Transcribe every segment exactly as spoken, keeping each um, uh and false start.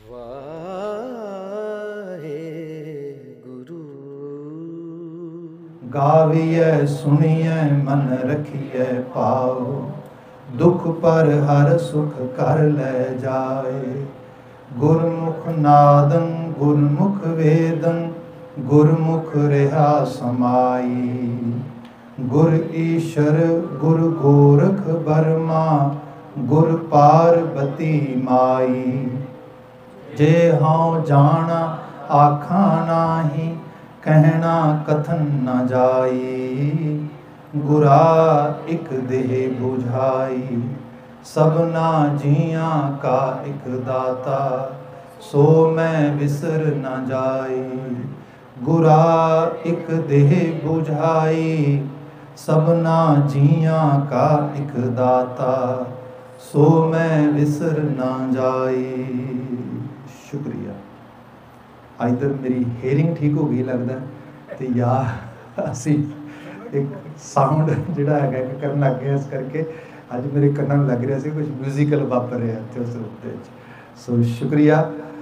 वाहेगुरु। गाविए सुनिए मन रखिए पाओ, दुख पर हर सुख कर ले जाए। गुरमुख नादं गुरमुख वेदं, गुरमुख रहा समाई। गुर ईश्वर गुर गोरख बर्मा, गुर पार्वती माई। जे हाँ जाना आखा नाही, कहना कथन न जाई। गुरा इक देह बुझाई, सबना जिया का इक दाता। सो मैं विसर न जाई। गुरा इक देह बुझाई, सबना जिया का इक दाता। सो मैं विसर न जाई। शुक्रिया। इधर मेरी हेयरिंग ठीक हो गई लगता है, तो यार असी एक साउंड जोड़ा है करन लग गए, इस करके अज मेरे कन्नां लग रहा है कुछ म्यूजिकल वापर रहा थे उस रूप। सो शुक्रिया।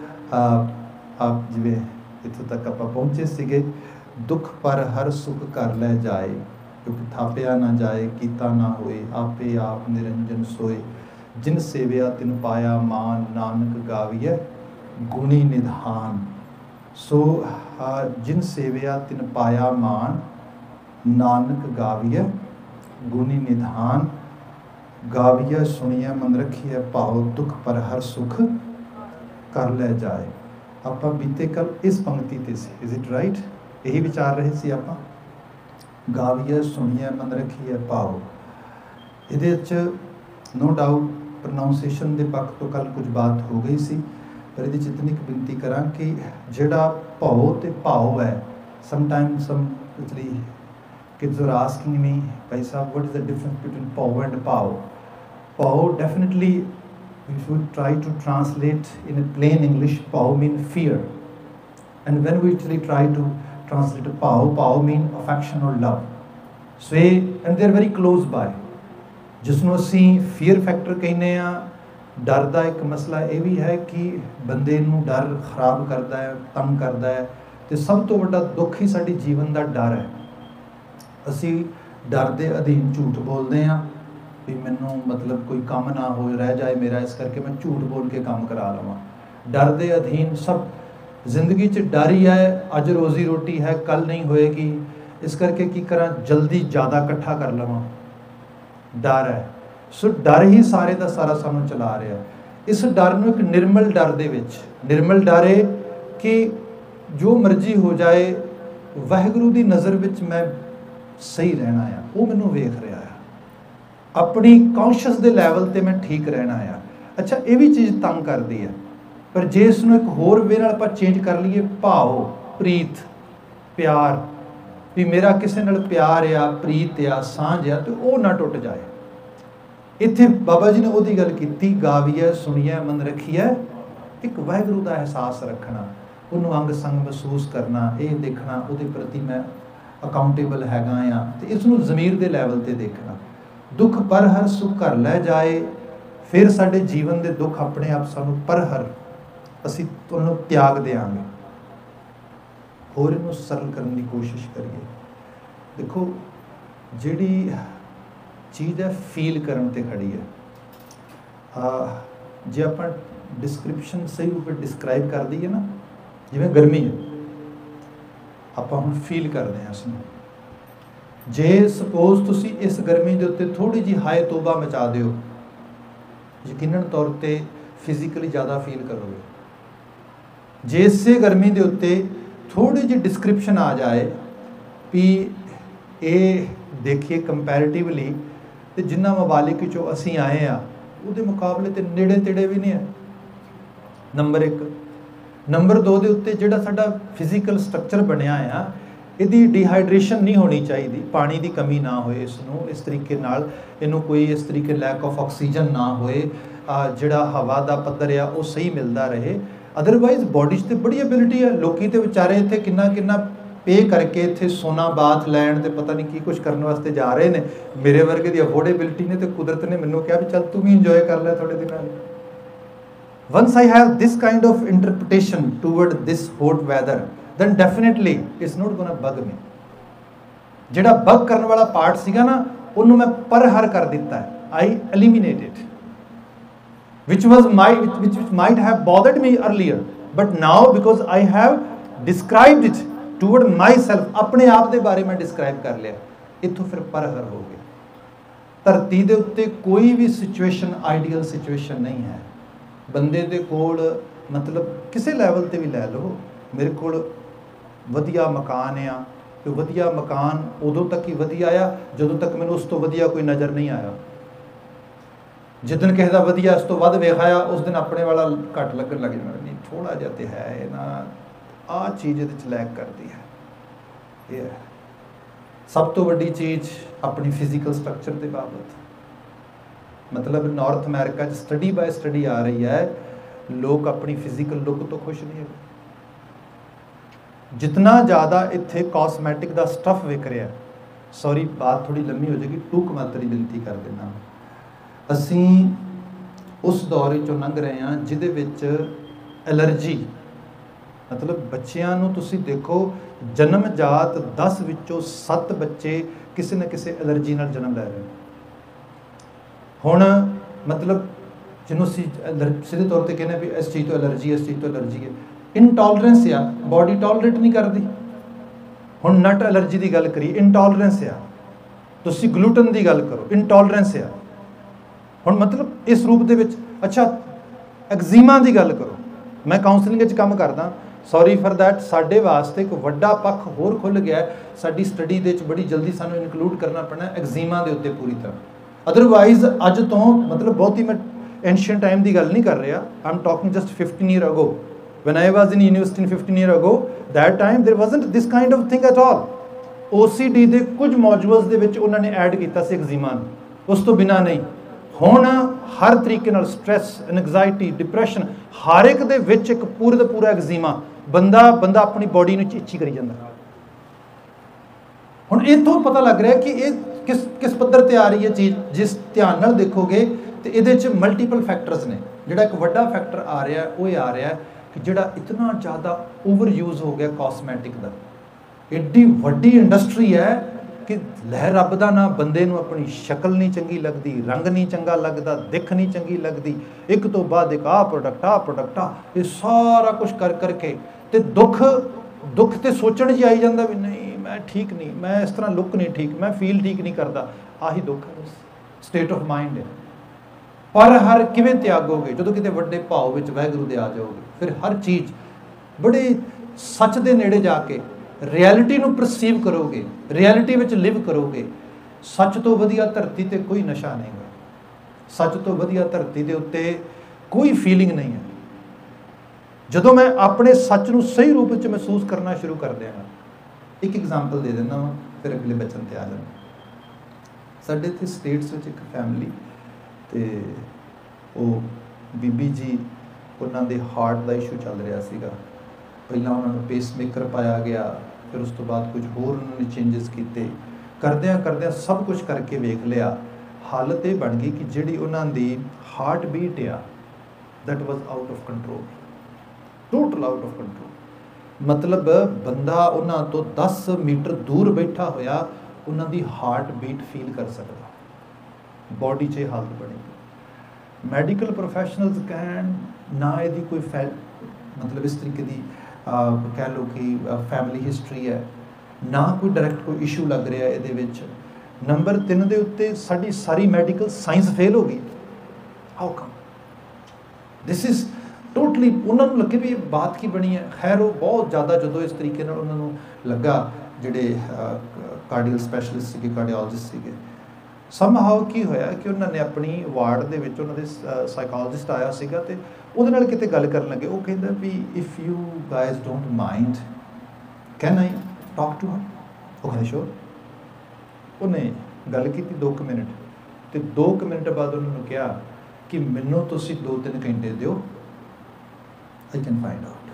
आप जिवें इत्थों तक आप पहुँचे सीगे, दुख पर हर सुख कर ले जाए। क्योंकि थापिया ना जाए कीता ना होए, आपे आप निरंजन सोए। जिन सेविया तिन पाया मान, नानक गाविए गुणी निधान। सो जिन सेविया तिन पाया मान, नानक गाविए गुणी निधान। गाविए सुनिए मन रखिए पाओ, दुख पर हर सुख कर ले जाए। ਆਪਾਂ ਬੀਤੇ ਕੱਲ ਇਸ ਪੰਕਤੀ ਤੇ ਸੀ, ਇਜ਼ ਇਟ ਰਾਈਟ? ਇਹੀ ਵਿਚਾਰ ਰਹੇ ਸੀ ਆਪਾਂ। ਗਾਵੀਏ ਸੁਣੀਏ ਮਨ ਰੱਖੀਏ ਭਾਉ। ਇਹਦੇ ਵਿੱਚ ਨੋ ਡਾਊਟ ਪ੍ਰੋਨਾਊਂਸੀਏਸ਼ਨ ਦੇ ਪੱਖ ਤੋਂ ਕੱਲ ਕੁਝ ਬਾਤ ਹੋ ਗਈ ਸੀ, ਪਰ ਇਹਦੀ ਚ ਇਤਨੀ ਕੁ ਬੇਨਤੀ ਕਰਾਂ ਕਿ ਜਿਹੜਾ ਭਾਉ ਤੇ ਭਾਉ ਹੈ, sometime some actually kids are asking me, Bhai Sahab, what is the difference between pau and pau? Pau, definitely we should try to translate in a plain English. Pau mean fear, and when we actually try to translate pau, pau mean affection or love. So and they are very close by. जिसनों असी fear factor कहने आ, डर का एक मसला यह भी है कि बंदे नूं डर खराब करता है, तंग करता है, तो सब तो बड़ा दुख ही साडी जीवन का डर है। असी डर के अधीन झूठ बोलते हैं भी मैनू मतलब कोई काम ना हो रह जाए मेरा, इस करके मैं झूठ बोल के काम करा लवां। डर के अधीन सब जिंदगी च डर ही है, अज रोज़ी रोटी है कल नहीं होएगी, इस करके की करा जल्दी ज़्यादा इकट्ठा कर लवां। डर है, सो डर ही सारे का सारा सानू चला रहा है। इस डर नूं एक निर्मल डर दे विच, निर्मल डर है कि जो मर्जी हो जाए वाहिगुरू की नज़र विच मैं सही रहना है, वो मैनू वेख रहा है, अपनी कॉन्शियस के लैवल पर मैं ठीक रहना है। अच्छा ये भी चीज़ तंग करती है, पर जे इसनूं एक होर वे नाल आपां चेंज कर लीए, भाव प्रीत प्यार भी मेरा किसी नाल प्यार आ प्रीत आ सांझ आ, तो वो ना टुट जाए। इत्थे बाबा जी ने वो गल की, गावीए सुनिए मन रखिए, एक वाहिगुरू का एहसास रखना, उन्होंने अंग संग महसूस करना, ये देखना वो प्रति मैं अकाउंटेबल हैगा आ, तो इसनूं ज़मीर के लैवल पर देखना। दुख पर हर सुख कर लै जाए, फिर साडे जीवन के दुख अपने आप सानूं पर हर असी तुहानूं त्याग देंगे। होर इहनूं सरल करने की कोशिश करिए। देखो जिहड़ी चीज़ है फील करन ते खड़ी है। जे आपां डिस्क्रिप्शन सही रूप में डिस्क्राइब कर दईए ना, जिवें गर्मी है, ਆਪਾਂ ਹੁਣ फील करते हैं इसमें। जे सपोज तुसी इस गर्मी के उत्ते थोड़ी जी हाय तोबा मचा दो, यकीनन तौर पर फिजिकली ज़्यादा फील करोगे। जे इसे गर्मी के उत्ते थोड़ी जी डिस्क्रिप्शन आ जाए भी ये देखिए कंपैरेटिवली तो जिन्ना मबालिक चो असी आए हैं वो मुकाबले तो नेड़े तेड़े भी नहीं है। नंबर एक। नंबर दो के उत्ते जिहड़ा साडा फिजिकल स्ट्रक्चर बनया आ, इहदी डिहाइड्रेशन नहीं होनी चाहिए, पानी की कमी ना होए, इसनूं इस तरीके नाल इनू कोई इस तरीके लैक ऑफ ऑक्सीजन ना होए, जिहड़ा हवा का पद्धर आ वो सही मिलता रहे। अदरवाइज बॉडी तो बड़ी एबिलिटी है, लोग तो बेचारे इत्थे किन्ना किन्ना पे करके इत्थे सोना बाथ लैण ते पता नहीं की कुछ करने वास्ते जा रहे हैं। मेरे वर्गे की अफोर्डेबिलिटी ने तो कुदरत ने मैनूं कहा भी चल तू भी इंजॉय कर लै थोड़े दिनों। Once I have this kind of interpretation toward this hot weather, then definitely it's not gonna bug me. ਜਿਹੜਾ ਬਗ ਕਰਨ ਵਾਲਾ ਪਾਰਟ ਸੀਗਾ ਨਾ, ਉਹਨੂੰ ਮੈਂ ਪਰਹਰ ਕਰ ਦਿੱਤਾ ਹੈ. I eliminated, which was my which, which which might have bothered me earlier, but now because I have described it toward myself, ਆਪਣੇ ਆਪ ਦੇ ਬਾਰੇ ਮੈਂ describe ਕਰ ਲਿਆ, ਇੱਥੋਂ ਫਿਰ ਪਰਹਰ ਹੋ ਗਿਆ. ਧਰਤੀ ਦੇ ਉੱਤੇ ਕੋਈ ਵੀ ਸਿਚੁਏਸ਼ਨ ਆਈਡੀਅਲ ਸਿਚੁਏਸ਼ਨ ਨਹੀਂ ਹੈ. ਬੰਦੇ ਦੇ ਕੋਲ ਮਤਲਬ ਕਿਸੇ ਲੈਵਲ ਤੇ ਵੀ ਲੈ ਲਓ, ਮੇਰੇ ਕੋਲ ਵਧੀਆ ਮਕਾਨ ਆ, ਤੇ ਵਧੀਆ ਮਕਾਨ ਉਦੋਂ ਤੱਕ ਹੀ ਵਧੀਆ ਆ ਜਦੋਂ ਤੱਕ ਮੈਨੂੰ ਉਸ ਤੋਂ ਵਧੀਆ ਕੋਈ ਨਜ਼ਰ ਨਹੀਂ ਆਇਆ. ਜਿੱਦਣ ਕਿਸੇ ਦਾ ਵਧੀਆ ਇਸ ਤੋਂ ਵੱਧ ਵੇਖ ਆਇਆ, ਉਸ ਦਿਨ ਆਪਣੇ ਵਾਲਾ ਘੱਟ ਲੱਗਣ ਲੱਗ ਜਾਣਾ. ਨਹੀਂ, ਥੋੜ੍ਹਾ ਜਿਹਾ ਤੇ ਹੈ ਇਹ ਨਾ, ਆਹ ਚੀਜ਼ ਇਹਦੇ 'ਚ ਲੈਕ ਕਰਦੀ ਹੈ. ਇਹ ਹੈ ਸਭ ਤੋਂ ਵੱਡੀ ਚੀਜ਼ ਆਪਣੀ ਫਿਜ਼ੀਕਲ ਸਟਰਕਚਰ ਦੇ ਬਾਬਤ. ਮਤਲਬ ਨਾਰਥ ਅਮਰੀਕਾ 'ਚ ਸਟੱਡੀ ਬਾਏ ਸਟੱਡੀ ਆ ਰਹੀ ਹੈ, ਲੋਕ ਆਪਣੀ ਫਿਜ਼ੀਕਲ ਲੁੱਕ ਤੋਂ ਖੁਸ਼ ਨਹੀਂ ਹੈਗੇ. ਜਿਤਨਾ ਜ਼ਿਆਦਾ ਇੱਥੇ ਕਾਸਮੈਟਿਕ ਦਾ ਸਟੱਫ ਵਿਕ ਰਿਹਾ, ਸੌਰੀ ਬਾਤ ਥੋੜ੍ਹੀ ਲੰਮੀ ਹੋ ਜਾਏਗੀ, ਟੂਕ ਮਾਤਰੀ ਬੇਨਤੀ ਕਰ ਦਿੰਦਾ. ਅਸੀਂ ਉਸ ਦੌਰ ਵਿੱਚੋਂ ਲੰਘ ਰਹੇ ਹਾਂ ਜਿਹਦੇ ਵਿੱਚ ਐਲਰਜੀ, ਮਤਲਬ ਬੱਚਿਆਂ ਨੂੰ ਤੁਸੀਂ ਦੇਖੋ, ਜਨਮ ਜਾਤ ਦਸ ਵਿੱਚੋਂ ਸੱਤ ਬੱਚੇ ਕਿਸੇ ਨਾ ਕਿਸੇ ਐਲਰਜੀ ਨਾਲ ਜਨਮ ਲੈ ਰਹੇ ਨੇ. ਹੁਣ ਮਤਲਬ ਜਿਹਨੂੰ ਅਸੀਂ ਸਿੱਧੇ ਤੌਰ 'ਤੇ ਕਹਿੰਦੇ ਵੀ ਇਸ ਚੀਜ਼ ਤੋਂ ਐਲਰਜੀ, ਇਸ ਚੀਜ਼ ਤੋਂ ਐਲਰਜੀ ਹੈ, ਇਨਟੋਲਰੈਂਸ ਆ, ਬੋਡੀ ਟੋਲਰੇਟ ਨਹੀਂ ਕਰਦੀ. ਹੁਣ ਨਟ ਐਲਰਜੀ ਦੀ ਗੱਲ ਕਰੀਏ, ਇਨਟੋਲਰੈਂਸ ਆ. ਤੁਸੀਂ ਗਲੂਟਨ ਦੀ ਗੱਲ ਕਰੋ, ਇਨਟੋਲਰੈਂਸ ਆ. ਹੁਣ ਮਤਲਬ ਇਸ ਰੂਪ ਦੇ ਵਿੱਚ. ਅੱਛਾ, ਐਗਜ਼ੀਮਾ ਦੀ ਗੱਲ ਕਰੋ, ਮੈਂ ਕਾਉਂਸਲਿੰਗ ਵਿੱਚ ਕੰਮ ਕਰਦਾ, ਸੌਰੀ ਫॉर दैट, ਸਾਡੇ ਵਾਸਤੇ ਇੱਕ ਵੱਡਾ ਪੱਖ ਹੋਰ ਖੁੱਲ੍ਹ ਗਿਆ ਸਾਡੀ ਸਟੱਡੀ ਦੇ ਵਿੱਚ. ਬੜੀ ਜਲਦੀ ਸਾਨੂੰ ਇਨਕਲੂਡ ਕਰਨਾ ਪੈਣਾ ਐਗਜ਼ੀਮਾ ਦੇ ਉੱਤੇ ਪੂਰੀ ਤਰ੍ਹਾਂ. ਅਦਰਵਾਈਜ਼ ਅੱਜ ਤੋਂ ਮਤਲਬ ਬਹੁਤੀ ਮੈਂ ਐਂਸ਼ੀਅੰਟ ਟਾਈਮ ਦੀ ਗੱਲ ਨਹੀਂ ਕਰ ਰਿਹਾ, I am talking just fifteen year ago. When I was in university fifteen years ago, that time there wasn't this kind of thing at all. O C D ਦੇ ਕੁਝ ਮੋਡਿਊਲਸ ਦੇ ਵਿੱਚ ਉਹਨਾਂ ਨੇ ਐਡ ਕੀਤਾ ਸੀ ਐਗਜ਼ੀਮਾ ਨੂੰ, ਉਸ ਤੋਂ ਬਿਨਾਂ ਨਹੀਂ. ਹੁਣ ਹਰ ਤਰੀਕੇ ਨਾਲ ਸਟ੍ਰੈਸ, ਐਨਗਜ਼ਾਇਟੀ, ਡਿਪਰੈਸ਼ਨ, ਹਰ ਇੱਕ ਦੇ ਵਿੱਚ ਇੱਕ ਪੂਰੇ ਦਾ ਪੂਰਾ ਐਗਜ਼ੀਮਾ. ਬੰਦਾ ਬੰਦਾ ਆਪਣੀ ਬੋਡੀ ਨੂੰ ਚੀਚੀ ਕਰੀ ਜਾਂਦਾ. ਹੁਣ ਇੱਥੋਂ ਪਤਾ ਲੱਗ ਰਿਹਾ ਕਿ ਇਹ ਕਿਸ ਕਿਸ ਪੱਧਰ ਤੇ ਆ ਰਹੀ ਹੈ ਚੀਜ਼. ਜਿਸ ਧਿਆਨ ਨਾਲ ਦੇਖੋਗੇ ਤੇ ਇਹਦੇ 'ਚ ਮਲਟੀਪਲ ਫੈਕਟਰਸ ਨੇ. ਜਿਹੜਾ ਇੱਕ ਵੱਡਾ ਫੈਕਟਰ ਆ ਰਿਹਾ ਉਹ ਇਹ ਆ ਰਿਹਾ ਕਿ ਜਿਹੜਾ ਇਤਨਾ ਜ਼ਿਆਦਾ ਓਵਰ ਯੂਜ਼ ਹੋ ਗਿਆ ਕਾਸਮੈਟਿਕ ਦਾ. ਐਡੀ ਵੱਡੀ ਇੰਡਸਟਰੀ ਹੈ ਕਿ ਲਹਿ ਰੱਬ ਦਾ ਨਾ, ਬੰਦੇ ਨੂੰ ਆਪਣੀ ਸ਼ਕਲ ਨਹੀਂ ਚੰਗੀ ਲੱਗਦੀ, ਰੰਗ ਨਹੀਂ ਚੰਗਾ ਲੱਗਦਾ, ਦਿੱਖ ਨਹੀਂ ਚੰਗੀ ਲੱਗਦੀ, ਇੱਕ ਤੋਂ ਬਾਅਦ ਇੱਕ ਆਹ ਪ੍ਰੋਡਕਟ, ਆਹ ਪ੍ਰੋਡਕਟ, ਆ ਇਹ ਸਾਰਾ ਕੁਛ ਕਰ ਕਰਕੇ ਤੇ ਦੁੱਖ ਦੁੱਖ ਤੇ ਸੋਚਣ 'ਚ ਆਈ ਜਾਂਦਾ ਵੀ ਨਹੀਂ ਮੈਂ ਠੀਕ ਨਹੀਂ, ਮੈਂ ਇਸ ਤਰ੍ਹਾਂ ਲੁੱਕ ਨਹੀਂ ਠੀਕ, ਮੈਂ ਫੀਲ ਠੀਕ ਨਹੀਂ ਕਰਦਾ. ਆਹੀ ਦੁੱਖ ਹੈ, ਸਟੇਟ ਆਫ ਮਾਈਂਡ ਹੈ. ਪਰ ਹਰ ਕਿਵੇਂ ਤਿਆਗੋਗੇ? ਜਦੋਂ ਕਿਤੇ ਵੱਡੇ ਭਾਵ ਵਿੱਚ ਵਾਹਿਗੁਰੂ ਦੇ ਆ ਜਾਓਗੇ, ਫਿਰ ਹਰ ਚੀਜ਼ ਬੜੇ ਸੱਚ ਦੇ ਨੇੜੇ ਜਾ ਕੇ ਰਿਐਲਿਟੀ ਨੂੰ ਪਰਸੀਵ ਕਰੋਗੇ, ਰਿਐਲਿਟੀ ਵਿੱਚ ਲਿਵ ਕਰੋਗੇ. ਸੱਚ ਤੋਂ ਵਧੀਆ ਧਰਤੀ 'ਤੇ ਕੋਈ ਨਸ਼ਾ ਨਹੀਂ ਹੈ, ਸੱਚ ਤੋਂ ਵਧੀਆ ਧਰਤੀ ਦੇ ਉੱਤੇ ਕੋਈ ਫੀਲਿੰਗ ਨਹੀਂ ਹੈ. ਜਦੋਂ ਮੈਂ ਆਪਣੇ ਸੱਚ ਨੂੰ ਸਹੀ ਰੂਪ ਵਿੱਚ ਮਹਿਸੂਸ ਕਰਨਾ ਸ਼ੁਰੂ ਕਰ ਦਿਆਂਗਾ. ਇੱਕ ਐਗਜ਼ਾਮਪਲ ਦੇ ਦਿੰਦਾ ਵਾਂ, ਫਿਰ ਅਗਲੇ ਬਚਨ 'ਤੇ ਆ ਜਾਣਾ. ਸਾਡੇ ਇੱਥੇ ਸਟੇਟਸ ਵਿੱਚ ਇੱਕ ਫੈਮਿਲੀ, ਅਤੇ ਉਹ ਬੀਬੀ ਜੀ, ਉਹਨਾਂ ਦੇ ਹਾਰਟ ਦਾ ਇਸ਼ੂ ਚੱਲ ਰਿਹਾ ਸੀਗਾ. ਪਹਿਲਾਂ ਉਹਨਾਂ ਨੂੰ ਪੇਸਮੇਕਰ ਪਾਇਆ ਗਿਆ, ਫਿਰ ਉਸ ਤੋਂ ਬਾਅਦ ਕੁਝ ਹੋਰ ਉਹਨਾਂ ਨੇ ਚੇਂਜਸ ਕੀਤੇ. ਕਰਦਿਆਂ ਕਰਦਿਆਂ ਸਭ ਕੁਝ ਕਰਕੇ ਵੇਖ ਲਿਆ, ਹਾਲਤ ਇਹ ਬਣ ਗਈ ਕਿ ਜਿਹੜੀ ਉਹਨਾਂ ਦੀ ਹਾਰਟ ਬੀਟ ਆ, that was out of control, total out of control. ਮਤਲਬ ਬੰਦਾ ਉਹਨਾਂ ਤੋਂ ਦਸ ਮੀਟਰ ਦੂਰ ਬੈਠਾ ਹੋਇਆ ਉਹਨਾਂ ਦੀ ਹਾਰਟ ਬੀਟ ਫੀਲ ਕਰ ਸਕਦਾ. ਬੋਡੀ 'ਚ ਇਹ ਹਾਲਤ ਬਣੀ. ਮੈਡੀਕਲ ਪ੍ਰੋਫੈਸ਼ਨਲਸ ਕਹਿਣ ਨਾ ਇਹਦੀ ਕੋਈ ਫੈ ਮਤਲਬ ਇਸ ਤਰੀਕੇ ਦੀ ਕਹਿ ਲਓ ਕਿ ਫੈਮਿਲੀ ਹਿਸਟਰੀ ਹੈ, ਨਾ ਕੋਈ ਡਾਇਰੈਕਟ ਕੋਈ ਇਸ਼ੂ ਲੱਗ ਰਿਹਾ ਇਹਦੇ ਵਿੱਚ. ਨੰਬਰ ਤਿੰਨ ਦੇ ਉੱਤੇ ਸਾਡੀ ਸਾਰੀ ਮੈਡੀਕਲ ਸਾਇੰਸ ਫੇਲ ਹੋ ਗਈ. How come? This is totally, ਉਹਨਾਂ ਨੂੰ ਲੱਗੇ ਵੀ ਇਹ ਬਾਤ ਕੀ ਬਣੀ ਹੈ. ਖੈਰ ਉਹ ਬਹੁਤ ਜ਼ਿਆਦਾ ਜਦੋਂ ਇਸ ਤਰੀਕੇ ਨਾਲ ਉਹਨਾਂ ਨੂੰ ਲੱਗਾ, ਜਿਹੜੇ ਕਾਰਡੀਅਲ ਸਪੈਸ਼ਲਿਸਟ ਸੀਗੇ, ਕਾਰਡੀਓਲੋਜਿਸਟ ਸੀਗੇ, ਸਮਹਾਓ ਕੀ ਹੋਇਆ ਕਿ ਉਹਨਾਂ ਨੇ ਆਪਣੀ ਵਾਰਡ ਦੇ ਵਿੱਚ ਉਹਨਾਂ ਦੇ ਸਾਈਕੋਲੋਜਿਸਟ ਆਇਆ ਸੀਗਾ, ਅਤੇ ਉਹਦੇ ਨਾਲ ਕਿਤੇ ਗੱਲ ਕਰਨ ਲੱਗੇ. ਉਹ ਕਹਿੰਦਾ ਵੀ if you guys don't mind, can I talk to her? ਉਹ ਕਹਿੰਦਾ ਸ਼ੋਰ. ਉਹਨੇ ਗੱਲ ਕੀਤੀ ਦੋ ਕੁ ਮਿੰਟ, ਅਤੇ ਦੋ ਕੁ ਮਿੰਟ ਬਾਅਦ ਉਹਨਾਂ ਨੂੰ ਕਿਹਾ ਕਿ ਮੈਨੂੰ ਤੁਸੀਂ ਦੋ ਤਿੰਨ ਘੰਟੇ ਦਿਓ, ਆਈ ਕੈਨ ਫਾਈਂਡ ਆਊਟ.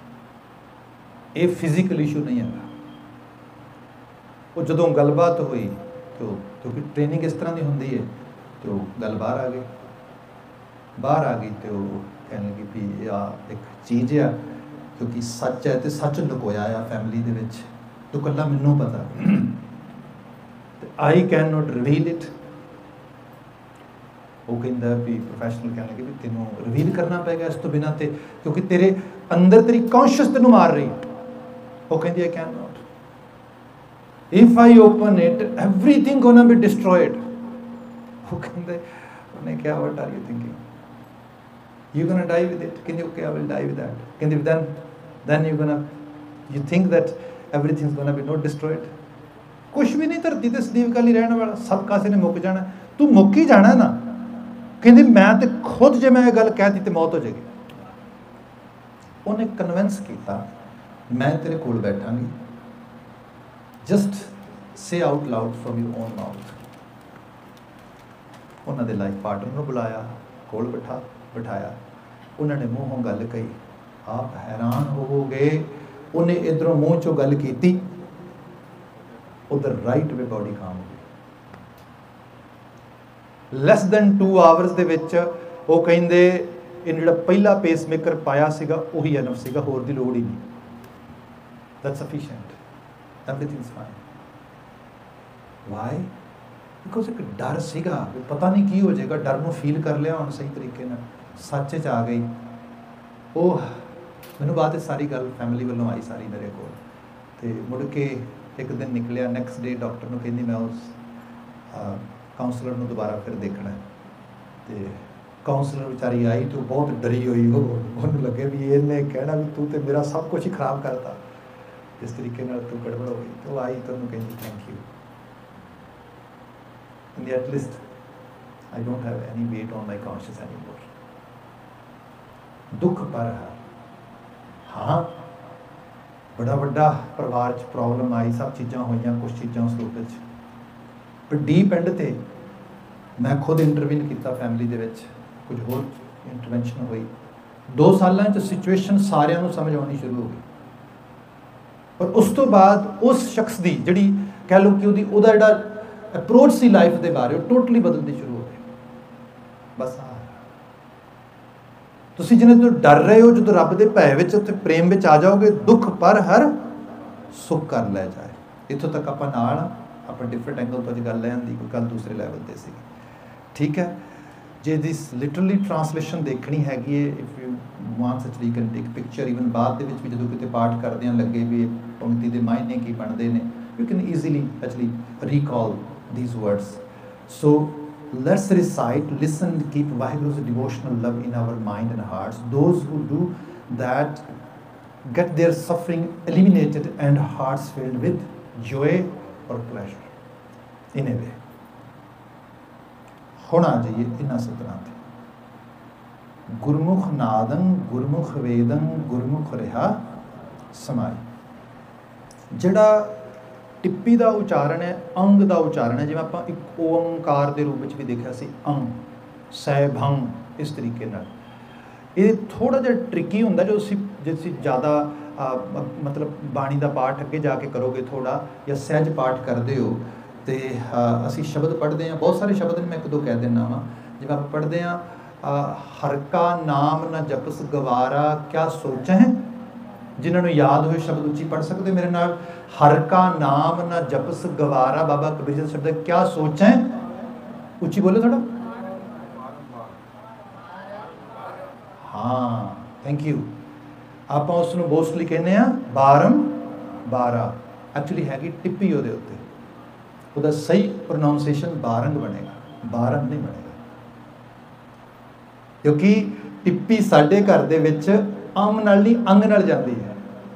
ਇਹ ਫਿਜ਼ੀਕਲ ਇਸ਼ੂ ਨਹੀਂ ਹੈਗਾ. ਉਹ ਜਦੋਂ ਗੱਲਬਾਤ ਹੋਈ ਤੇ ਉਹ ਕਿਉਂਕਿ ਟ੍ਰੇਨਿੰਗ ਇਸ ਤਰ੍ਹਾਂ ਦੀ ਹੁੰਦੀ ਹੈ, ਅਤੇ ਉਹ ਗੱਲ ਬਾਹਰ ਆ ਗਈ ਬਾਹਰ ਆ ਗਈ ਅਤੇ ਉਹ कहने लगी भी आ एक चीज़ आ क्योंकि सच है तो सच लुकोया आ फैमिली दे विच तो कल्ला मैनू पता I can not reveal it. वो कहता भी प्रोफैशनल कहने लगे भी तेनों रिवील करना पेगा इस तो बिना ते क्योंकि तेरे अंदर तेरी कॉन्शियस तेनों मार रही। वो कहती I can not, if I open it everything gonna be destroyed. वो कहते उन्हें क्या what are you thinking, you gonna die with it. कहती okay I will die with that. कहती then then you gonna you think that everything is gonna be not destroyed. कुछ भी नहीं धरती ते सਦੀव काल ही रहने वाला, सब कासे ने मुक जाना, तू मुक ही जाना ना। कहती मैं तो खुद जे मैं गल कह दी तो मौत हो जाएगी। उन्हें कन्विंस किया मैं तेरे कोल बैठांगी, just say out loud from your own mouth. उन्होंने लाइफ पार्टनर को बुलाया, कोल बिठा बिठाया, उन्होंने मूँहों गल कही, आप हैरान हो गए। उन्हें इधरों मूँह चो गल की, उधर राइट वे बॉडी काम हो गई। लैस दैन टू आवर्स दे विच वो कहंदे इन जिहड़ा पहला पेसमेकर पाया सीगा वही एनफ सीगा, होर दी लोड़ ही नहीं। That's sufficient, everything is fine. Why? Because एक डर सीगा, पता नहीं की हो जाएगा, डर नूं फील कर लिया, हुण सही तरीके नाल सच च आ गई। वो मैनूं बात सारी गल फैमिली वालों आई सारी मेरे कोल, ते मुड़ के एक दिन निकलिया, नैक्सट डे डॉक्टर नूं कहंदी मैं उस काउंसलर नूं दोबारा फिर देखना है। तो काउंसलर बेचारी आई तो बहुत डरी हुई, हो उन्होंने लगे भी इन्हें कहना भी तू तो मेरा सब कुछ ही खराब करता, इस तरीके नाल तू गड़बड़ हो गई। तो आई तो उन्होंने कहंदी thank you, and at least I don't have any weight on my conscious any more. दुख पर है हाँ, बड़ा बड़ा परिवार च प्रॉब्लम आई, सब चीज़ां होईयां, कुछ चीज़ां उस रूप में, पर डीप एंड ते मैं खुद इंटरवीन किया फैमिली दे विच, कुछ होर इंटरवेंशन हुई। दो सालों च सिचुएशन सारिਆਂ ਨੂੰ समझ आनी शुरू हो गई, पर उस तो बाद उस शख्स की जिहड़ी कह लो कि उहदी उहदा जिहड़ा अप्रोच सी लाइफ के बारे वो टोटली बदलनी शुरू हो गई। बस आ तुसीं जिन्हें तो डर रहे हो, जो रब के भय विच उत्ते प्रेम विच आ जाओगे, दुख पर हर सुख कर लै जाए। इत्थों तक आपां नाल आपां डिफरेंट एंगल तो गल लैन दी, कोई गल दूसरे लैवल ते सी। ठीक है, जे दिस लिटरली ट्रांसलेशन देखनी हैगी है, if you want such we can take picture, even बाद दे विच भी जदों किते पाठ करदे आ लगे भी पंक्ति दे मायने की बनदे ने, you can easily actually recall these words. So let's recite, listen, keep Vaheguru's devotional love in our mind and hearts. Those who do that get their suffering eliminated and hearts filled with joy or pleasure in a way. ਹੁਣ ਆ ਜਾਈਏ ਇਹਨਾਂ ਸਤਰਾਂ ਤੇ। ਗੁਰਮੁਖ ਨਾਦੰ ਗੁਰਮੁਖ ਵੇਦੰ ਗੁਰਮੁਖ ਰਿਹਾ ਸਮਾਈ। ਜਿਹੜਾ टिप्पी का उचारण है, अंग का उचारण है, जिवें आपां एक ओंकार के रूप में भी देखा सी, अंग सैभंग, इस तरीके नाल ये थोड़ा जिहा ट्रिकी हुंदा जो सी जे सी ज़्यादा मतलब बाणी का पाठ अगे जाके करोगे थोड़ा या सहज पाठ करते हो तो असी शब्द पढ़ते हैं, बहुत सारे शब्द मैं एक दो कह देना वा, जिवें आप पढ़ते हैं हर का नाम न जपस गवारा क्या सोचें, जिन्होंने याद हुए शब्द उच्ची पढ़ सकते मेरे नाल, हर का नाम न जपस गवारा, बाबा कबीर जी शब्द क्या सोचें, उच्ची बोले थोड़ा, हाँ थैंक यू। आप उसनों मोस्टली कहने बारम बारा, एक्चुअली हैगी टिप्पी ਉਹਦੇ ਉੱਤੇ, ਉਹਦਾ सही प्रोनाउंसिएशन बारंग बनेगा, बारंग नहीं बनेगा, क्योंकि टिप्पी साडे घर दे विच आम नाल नहीं अंग नाल जाती है,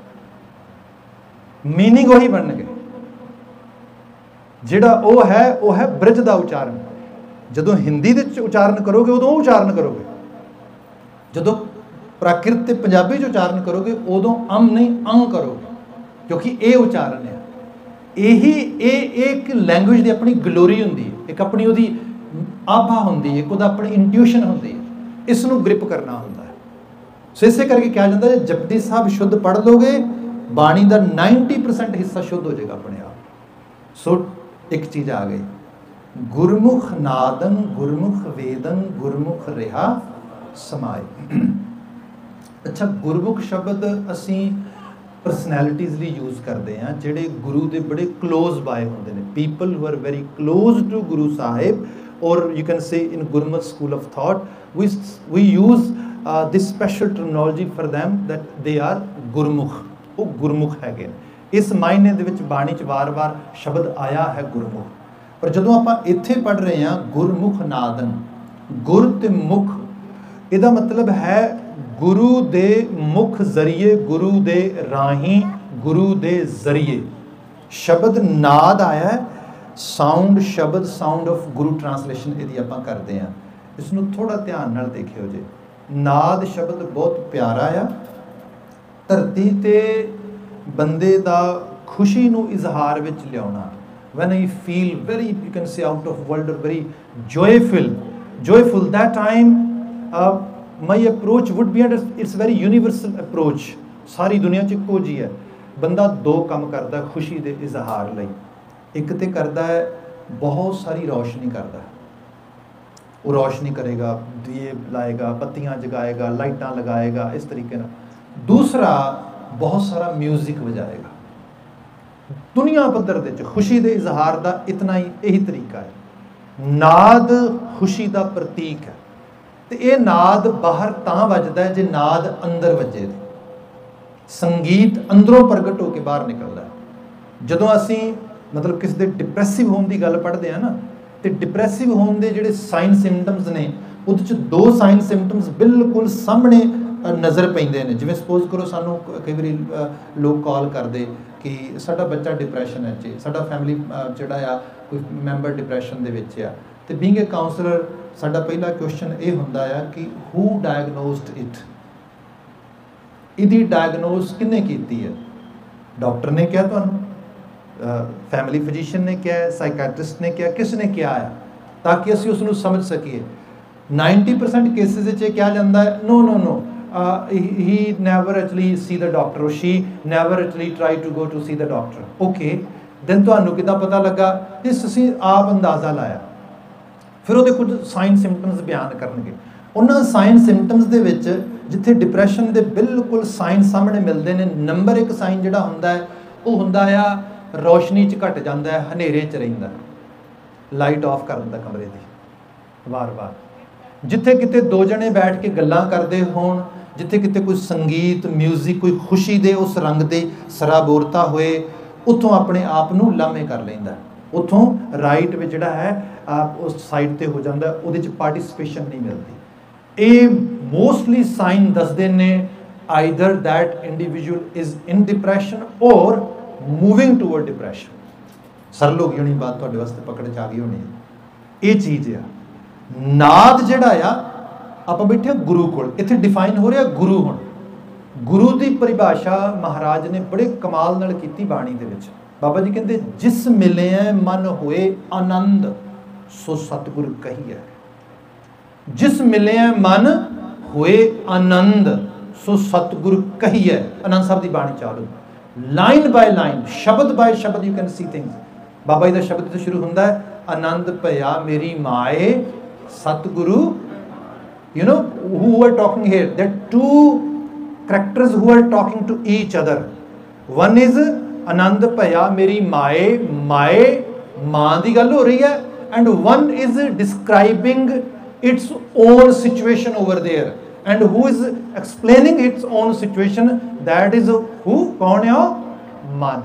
मीनिंग वही बन गए, जिहड़ा वो है वो है ब्रिज का उचारण। जदों हिंदी दे उचारण करोगे उदों उचारण करोगे, जदों प्राकृत पंजाबी च उचारण करोगे उदों अम नहीं अंग करोगे, क्योंकि ये उचारण है, यही एक लैंग्वेज की अपनी ग्लोरी होंदी है, एक अपनी उहदी आभा होंदी है, एक उहदा अपनी इंट्यूशन होंदी है, इसनूं ग्रिप करना होंदा है। सो इसे करके कहा जाता है जपजी साहब शुद्ध पढ़ लोगे, बाणी का नाइनटी परसेंट हिस्सा शुद्ध हो जाएगा अपने आप। सो एक चीज़ आ गई, गुरमुख नादं गुरमुख वेदं गुरमुख रिहा समाय। अच्छा गुरमुख शब्द असी परसनैलिटीज़ ਲਈ यूज़ करते हैं ਜਿਹੜੇ गुरु के बड़े क्लोज बाय होंगे ने people who are very close to Guru Sahib और you can say in Gurmat school of thought we we use this special terminology for them that they are Gurmukh वो गुरमुख है इस मायने दे विच बाणी च वार वार शब्द आया है गुरमुख पर जदों आपां इत्थे पढ़ रहे हैं गुरमुख नादन गुर ते मुख इहदा मतलब है गुरु दे मुख जरिए गुरु दे राही गुरु दे जरिए शब्द नाद आया है साउंड शब्द साउंड ऑफ गुरु ट्रांसलेशन यदि आप करते हैं इसनों थोड़ा ध्यान नाल देखियो जे नाद शब्द बहुत प्यारा आ धरती ते बंदे दा खुशी नूं इजहार विच लियाउणा when I feel very you can say out of world or very joyful joyful that time uh, my approach would be and it's very universal approach सारी दुनिया च इक्को जी है बंदा दो काम करता है खुशी के इजहार लई एक तो करता है बहुत सारी रोशनी करता है वो रोशनी करेगा दिए लाएगा पत्तियां जगाएगा लाइटां लगाएगा इस तरीके ना दूसरा बहुत सारा म्यूजिक बजाएगा दुनिया पद्धर दे खुशी के इजहार का इतना ही यही तरीका है नाद खुशी का प्रतीक है तो ये नाद बाहर तां वजदा है जे नाद अंदर वजे संगीत अंदरों प्रगट होकर बाहर निकलता है जदों असी मतलब किसी के डिप्रैसिव होने की गल पढ़ते हैं ना तो डिप्रैसिव होने के जोड़े साइन सिम्पटम्स ने उस दो साइन सिम्पटम्स बिल्कुल सामने नज़र पेंदे ने जिवें सपोज करो सानू कई बारी लोग कॉल करते कि साडा बच्चा डिप्रैशन है साडा फैमिली जिहड़ा आ कोई मैंबर डिप्रैशन दे विच आ तो बीइंग ए काउंसलर साडा पहला क्वेश्चन ये हुंदा है कि हू डायगनोस्ड इट इहदी डायगनोज किन्ने कीती है डॉक्टर ने क्या तुहानू फैमिली फिजिशियन ने क्या है साइकैट्रिस्ट ने क्या किसने क्या है ताकि असीं उसनूं समझ सकीए नाइनटी परसेंट केसिस च क्या जाता है no no no he never actually see the doctor और she never actually try to go to see the doctor okay then तुहानू किदां पता लगा इस असीं आप अंदाज़ा लाया फिर वो कुछ साइन सिम्पटम्स बयान करनगे उन्होंने साइन सिम्पटम्स दे विच जिथे डिप्रैशन के बिल्कुल साइन सामने मिलते हैं नंबर एक साइन जिहड़ा हुंदा है वो हुंदा आ रोशनी च घट जाता है हनेरे च रहिंदा लाइट ऑफ कर दिंदा कमरे की वार वार जिथे किते दो जने बैठ के गल्लां करदे होण जिथे किते कोई संगीत म्यूजिक कोई खुशी दे उस रंग दे सराबोरता होए उत्थों अपने आप नूं लामे कर लैंदा उत्थों राइट में जिहड़ा है आप उस साइड ते हो जाता है उहदे च पार्टिसिपेशन नहीं मिलती ये मोस्टली साइन दसदे ने either that individual is in depression और मूविंग टूवर्ड डिप्रैशन सरल हो गई होनी बात तुहाडे वास्ते पकड़ च आ गई होनी ये चीज़ आ नाद जिहड़ा आ आपां बैठे गुरु कोल इत्थे डिफाइन हो रहा गुरु हुण गुरु की परिभाषा महाराज ने बड़े कमाल नाल कीती बाणी दे विच बाबा जी कहते जिस मिले मन होए आनंद सो सतगुर कहिए जिस मिले मन होए आनंद सो सतगुर कहिए आनंद साहब की बाणी चालू लाइन बाय लाइन शब्द बाय शब्द you can see things Baba ji का शब्द तो शुरू होंदा है आनंद भया मेरी माए सतगुरु you know who are talking here that two characters who are talking to each other one is आनंद भया मेरी माए माए मां की गल हो रही है and one is describing its own situation over there and who is explaining its own situation that is who कौन है मन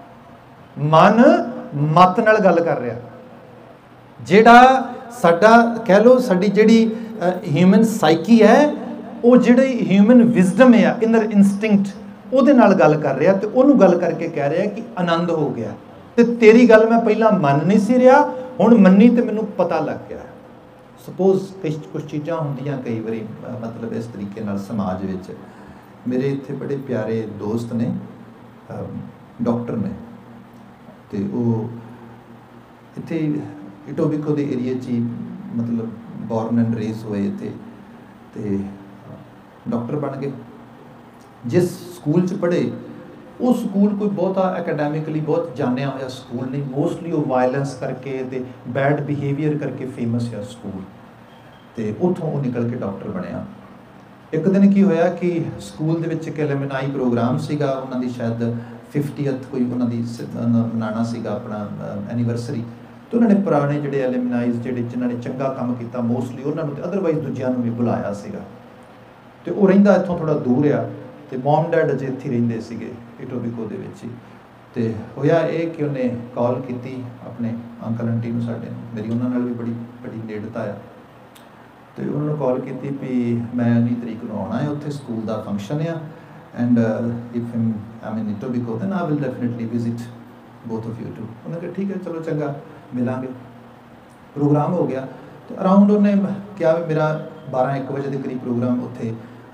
मन मत नाल गल कर रहा जिहड़ा साडा कह लो साडी जिहड़ी ह्यूमन साइकी है वो जिहड़ी ह्यूमन विजडम है इनर इंस्टिंक्ट ਉਹਦੇ ਨਾਲ ਗੱਲ ਕਰ ਰਿਹਾ ਤੇ ਉਹਨੂੰ ਗੱਲ ਕਰਕੇ ਕਹਿ ਰਿਹਾ ਕਿ ਆਨੰਦ ਹੋ ਗਿਆ ਤੇ ਤੇਰੀ ਗੱਲ ਮੈਂ ਪਹਿਲਾਂ ਮੰਨ ਨਹੀਂ ਸੀ ਰਿਹਾ ਹੁਣ ਮੰਨੀ ਤੇ ਮੈਨੂੰ ਪਤਾ ਲੱਗ ਗਿਆ ਸਪੋਜ਼ ਕੁਝ ਚੀਜ਼ਾਂ ਹੁੰਦੀਆਂ ਕਈ ਵਾਰੀ ਮਤਲਬ ਇਸ ਤਰੀਕੇ ਨਾਲ ਸਮਾਜ ਵਿੱਚ ਮੇਰੇ ਇੱਥੇ ਬੜੇ ਪਿਆਰੇ ਦੋਸਤ ਨੇ ਡਾਕਟਰ ਨੇ ਤੇ ਉਹ ਇੱਥੇ ਇਟੋਬਿਕੋ ਦੇ ਏਰੀਆ 'ਚ ਮਤਲਬ ਬੋਰਨ ਐਂਡ ਰੇਸ ਹੋਏ ਇੱਥੇ ਤੇ ਡਾਕਟਰ ਬਣ ਗਏ जिस स्कूल च पढ़े वो स्कूल कोई बहुता एकेडैमिकली बहुत जानिया होया स्कूल नहीं मोस्टली वो वायलेंस करके ते बैड बिहेवियर करके फेमस है स्कूल तो उतों वो निकल के डॉक्टर बनया एक दिन की होया कि स्कूल दे विच एक एलुमनाई प्रोग्राम सीगा, उन्हां दी शायद फिफ्टीथ कोई उन्हां दी मनाना सीगा अपना एनीवर्सरी। तो उन्होंने पुराने जिहड़े एलुमनाइज जिहड़े जिन्हां ने चंगा काम किया मोस्टली उन्हां नूं ते अदरवाइज दूजिआं नूं भी बुलाया सीगा। तो वो रहिंदा इत्थों थोड़ा दूर आ, तो मॉम डैड अजे इत्थे रहिंदे सीगे इटोबिको दे विच ही। तो होया ये कि उन्हें कॉल की अपने अंकल आंटी नूं साडे, मेरी उन्हां नाल भी बड़ी बड़ी नेड़ता आ। तो उन्होंने कॉल की भी मैं उन्नी तरीक नूं आउणा है, उत्थे स्कूल का फंक्शन आ and if I mean Etobicoke then I will definitely visit both of you too. उन्होंने कहा ठीक है चलो चंगा मिलांगे। प्रोग्राम हो गया तो अराउंड उन्हें क्या भी मेरा बारह एक बजे के करीब प्रोग्राम उत्थे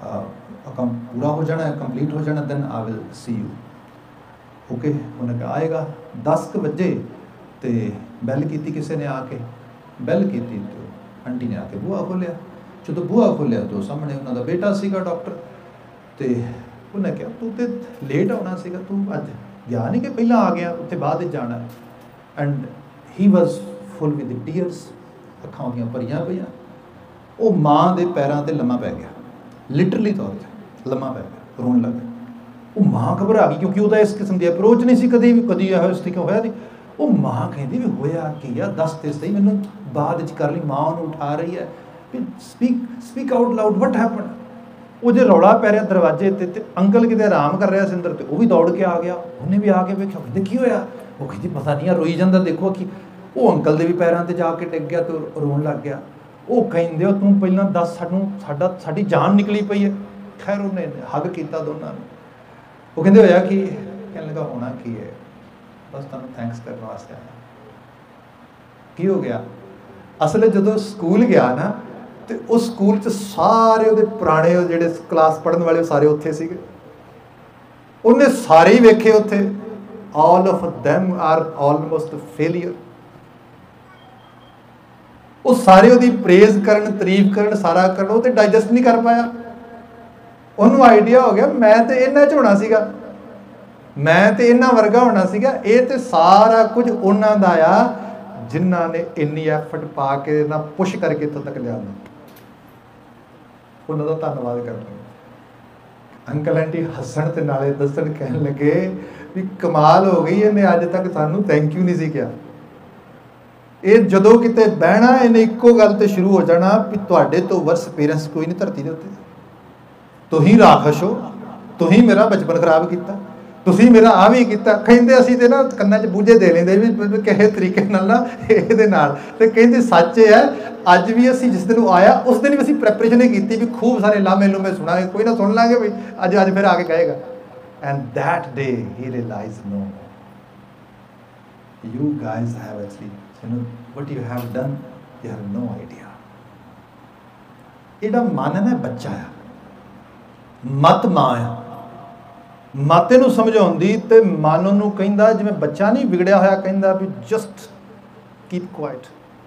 पूरा हो जाना है, कंप्लीट हो जाना, then I will see you. Okay उन्हें कहा आएगा। दस क बजे तो बैल की किसी ने आके बैल की तो आंटी ने आके बूहा खोलिया। जो बूहा खोलिया तो सामने उन्होंने बेटा सीगा डॉक्टर। तो उन्हें कहा तू तो लेट आना सीगा, तू अज गया नहीं कि पहला आ गया, उत्थे बाद जाना। And he was full with tears, अखां उहदियां भरियां पईआं। वो माँ के पैरों ते लम्मा पै गया, लिटरली तौर पर लम्मा पै गया, रोन लग गया। वो माँ घबरा गई क्योंकि वह इस किस्म की अप्रोच नहीं सी कभी भी, कभी यह इस तरीके होया नहीं। वो माँ कहती भी होया कि यार दस तो सही, मैनू बाद च कर ली। माँ उन्होंने उठा रही है भी speak speak out loud what happen. वो जो रौला पै रहा दरवाजे ते, ते अंकल किते आराम कर रहा सिंदर, तो वह भी दौड़ के आ गया। उन्हें भी आके वेख्या, कहते की होया? वो कहती पता नहीं, रोई जाता देखो कि वो अंकल के भी पैरों से जाके टिक गया तो रोन लग गया। वो कहते तू पहला दस सानू साडा साडी जान निकली पई है। खैर उन्हें हग किया दोनों। वो कहते होया कि कहने लगा होना की है, बस तुम थैंक्स करने वास्ते आया। की हो गया असल जो स्कूल गया ना, तो उस स्कूल च सारे वो पुराने जोड़े क्लास पढ़ने वाले सारे उत्थे सीगे। उन्हें सारे ही वेखे उत्थे, all of them are almost failure. वो सारे वो प्रेज करन, तारीफ करन, सारा करन, वो तो डाइजैसट नहीं कर पाया। उन्होंने आइडिया हो गया मैं तो इन्हां च होना सीगा, मैं तो इन्हां वर्गा होना सीगा। ये तो सारा कुछ उन्हां दा आ जिन्हां ने इन्नी एफर्ट पा के ना पुश करके इत्थों तक लिया। उन्होंने धन्यवाद करना। अंकल आंटी हसन ते नाले दसन कहन लगे भी कमाल हो गई, इन्हें अज तक सानू थैंक यू नहीं सी किया। ये जदों किते बहना इन्हें इक्को गल ते शुरू हो जाना भी तुहाडे तो वर्स पेरेंट्स कोई नहीं धरती दे उत्ते। तुसीं राखश हो, तुसीं मेरा बचपन खराब किया, तुसीं मेरा आ भी किया। कहते असीं ते ना कन्नां च बूझे दे लेंदे भी किसी तरीके नाल ना इहदे नाल। ते कहंदे सच है अज भी असीं जिस दिन आया उस दिन भी असीं प्रैपरेशन ही की भी खूब सारे लामे लूमे सुनांगे, कोई ना सुन लांगे भी अज अज फिर आके कहेगा। And that day he realize no you guys have actually you know what you have done, you have no idea। इहदा मन है ना बच्चा आ, मत मां आ। मत इहनूं समझाउंदी ते मन उहनूं कहंदा जिवें बच्चा नहीं बिगड़िया होया कहंदा भी just keep quiet,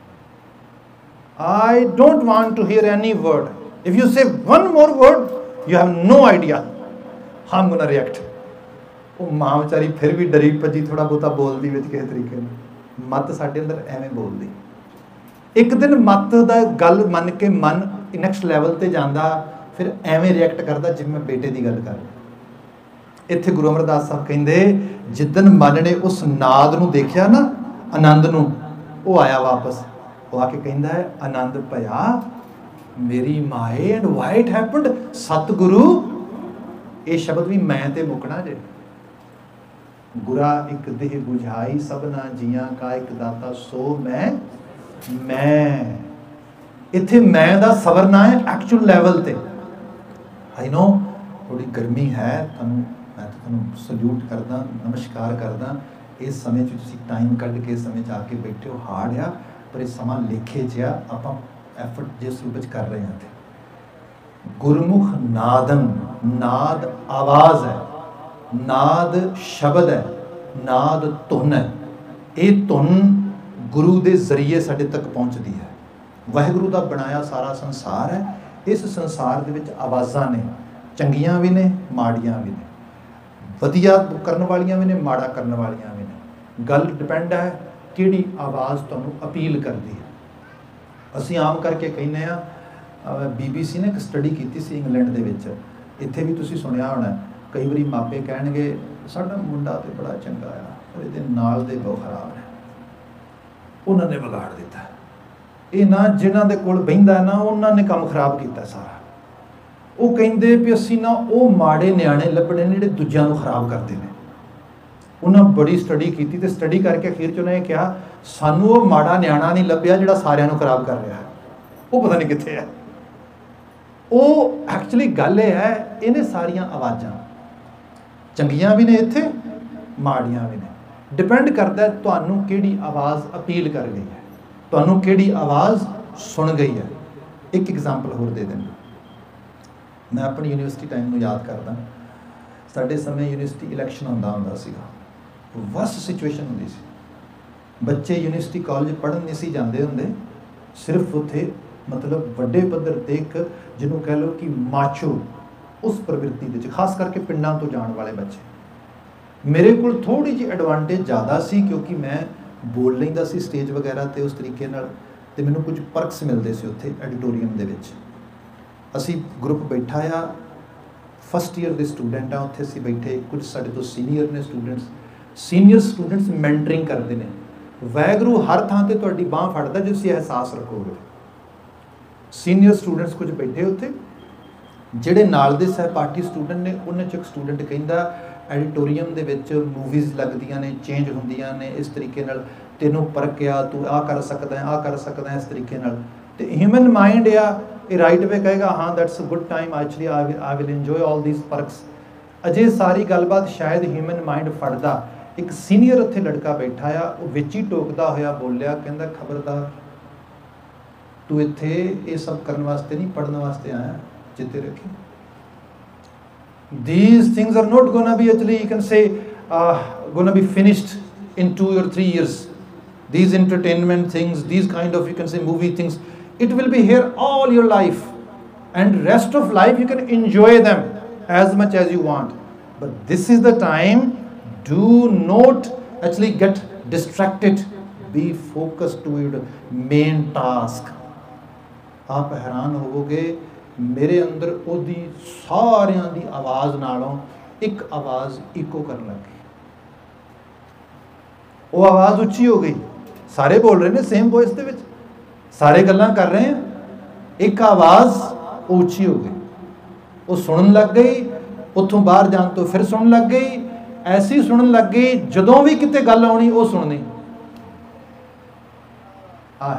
I don't want to hear any word, if you say one more word you have no idea how I am gonna react. वो मां बेचारी फिर भी डरी भजी थोड़ा बहुता बोलदी विच किस तरीके नाल। मत साडे अंदर एवें बोलदी। एक दिन मत दा गल मन के मन नैक्सट लैवल ते जांदा, फिर एवें रिएक्ट करदा जिवें मैं बेटे की गल कर। इत्थे गुरु अमरदास साहब कहंदे जिद्दन मन ने उस नाद नूं देखिया ना, आनंद नूं, वो आया वापस। वो आके कहंदा है आनंद भया मेरी माए एंड व्हाई इट हैपेंड सतगुरु। ये शब्द भी मैं ते मुकना जे। गुरा एक देह बुझाई सबना जियां का एक दाता सो मैं मैं इत्थे मैं दा सबर ना है एक्चुअल लैवल ते। आई नो थोड़ी गर्मी है, तुहानूं मैं तुहानूं सल्यूट करदा, नमस्कार करदा। इस समय तुसीं टाइम कढ के इस समय आके बैठे हो, हार्ड आ पर इस समा लेखे च आ, आपां एफर्ट जिस रूप कर रहे हैं। गुरमुख नादम, नाद आवाज़ है, नाद शब्द है, नाद धुन है। ये धुन गुरु के जरिए साढ़े तक पहुँचती है। वाहिगुरु का बनाया सारा संसार है। इस संसार के विच आवाज़ां ने, चंगियां भी ने माड़ियां भी ने, वधिया करन वालियां भी ने माड़ा करन वालियां भी ने। गल डिपेंड है किहड़ी आवाज़ तुहानूं अपील करती है। असीं आम करके कहने आ बी बी सी ने एक स्टडी की सी इंग्लैंड दे विच, इत्थे भी तुसीं सुनिया होना, कई बारी मापे कहणगे साडा मुंडा तो बड़ा चंगा आ पर इहदे नाल दे बहुत खराब है, उन्होंने बिगाड़ दिता। ये ना जिन्हां दे कोल बहिंदा ना उन्होंने काम खराब किया सारा। वो कहिंदे भी असीं ना वो माड़े न्याणे लभणे ने जिहड़े दूजिआं नूं खराब करदे ने। उन्हें बड़ी स्टडी की तो स्टडी करके अखीर च उन्हें कहा सानू वो माड़ा न्याणा नहीं लभ्या जिहड़ा सारिआं नूं खराब कर रहा है, वो पता नहीं कित्थे है। वो एक्चुअली गल ये है, इन्हें सारियां आवाज़ां चंगियां भी ने इत्थे, माड़ियां भी ने, डिपेंड करता है तुहानूं किहड़ी आवाज़ अपील कर गई है, तुहानूं किहड़ी आवाज़ सुन गई है। एक एग्जाम्पल होर दे देना, मैं अपनी यूनिवर्सिटी टाइम में याद करदा, साडे समय यूनिवर्सिटी इलैक्शन हुंदा हुंदा सीगा, वर्स्ट सिचुएशन होंदी सी, बच्चे यूनिवर्सिटी कॉलेज पढ़न नहीं सी जांदे हुंदे, सिर्फ उत्थे मतलब वड्डे पद्धर ते एक जिन्हों कह लो कि माचो उस प्रवृत्ति दे खास करके पिंडां तो जाण वाले बच्चे। मेरे कोल थोड़ी जी एडवांटेज ज़्यादा सी क्योंकि मैं बोल लैंदा सी स्टेज वगैरह ते उस तरीके नाल, ते मैनूं कुछ परक्स मिलते सी उत्थे एडिटोरीयम दे विच। असी ग्रुप बैठा आ, फस्ट ईयर के स्टूडेंट आ, उत्थे असीं बैठे, कुछ साडे तो सीनियर ने स्टूडेंट्स, सीनियर स्टूडेंट्स मैंटरिंग करते हैं। वैगरू हर थां ते तुहाडी बांह फड़दा जे तुसीं एहसास रखोगे। सीनियर स्टूडेंट्स कुछ बैठे उत्थे, जिहड़े नाल दे सहपाठी स्टूडेंट ने उन्हां च एक स्टूडेंट कहिंदा एडिटोरीयम दे विच मूवीज़ लगदियां ने, चेंज हुंदियां ने, इस तरीके नाल तैनूं परखिया तू आ कर सकदा है, आ कर सकदा है, इस तरीके नाल। ते ह्यूमन माइंड आ ये राइट वे कहेगा हाँ that's a good time actually I will I will enjoy all these perks. अजे सारी गलबात शायद ह्यूमन माइंड फड़दा, एक सीनियर उत्थे लड़का बैठा आ, वो विच ही टोकदा होया बोलिया, कहंदा खबरदार तू इत्थे ये सब करने वास्ते नहीं, पढ़ने वास्ते आया, चित्ते रखी। These things are not gonna be actually you can say uh, gonna be finished in two or three years. These entertainment things, these kind of you can say movie things, it will be here all your life, and rest of life you can enjoy them as much as you want. But this is the time. Do not actually get distracted. Be focused to your main task. आप हैरान होवोगे मेरे अंदर ओदी सारियां दी आवाज़ नालों एक आवाज़ इको करन लग गई। वो आवाज़ उच्ची हो गई, सारे बोल रहे हैं सेम वॉइस दे विच, सारे गल्लां कर रहे हैं, एक आवाज़ उच्ची हो गई, वो सुनन लग गई, उत्थों बाहर जान तो फिर सुनन लग गई, ऐसी सुनन लग गई जदों भी किते गल आउणी वो सुननी। आ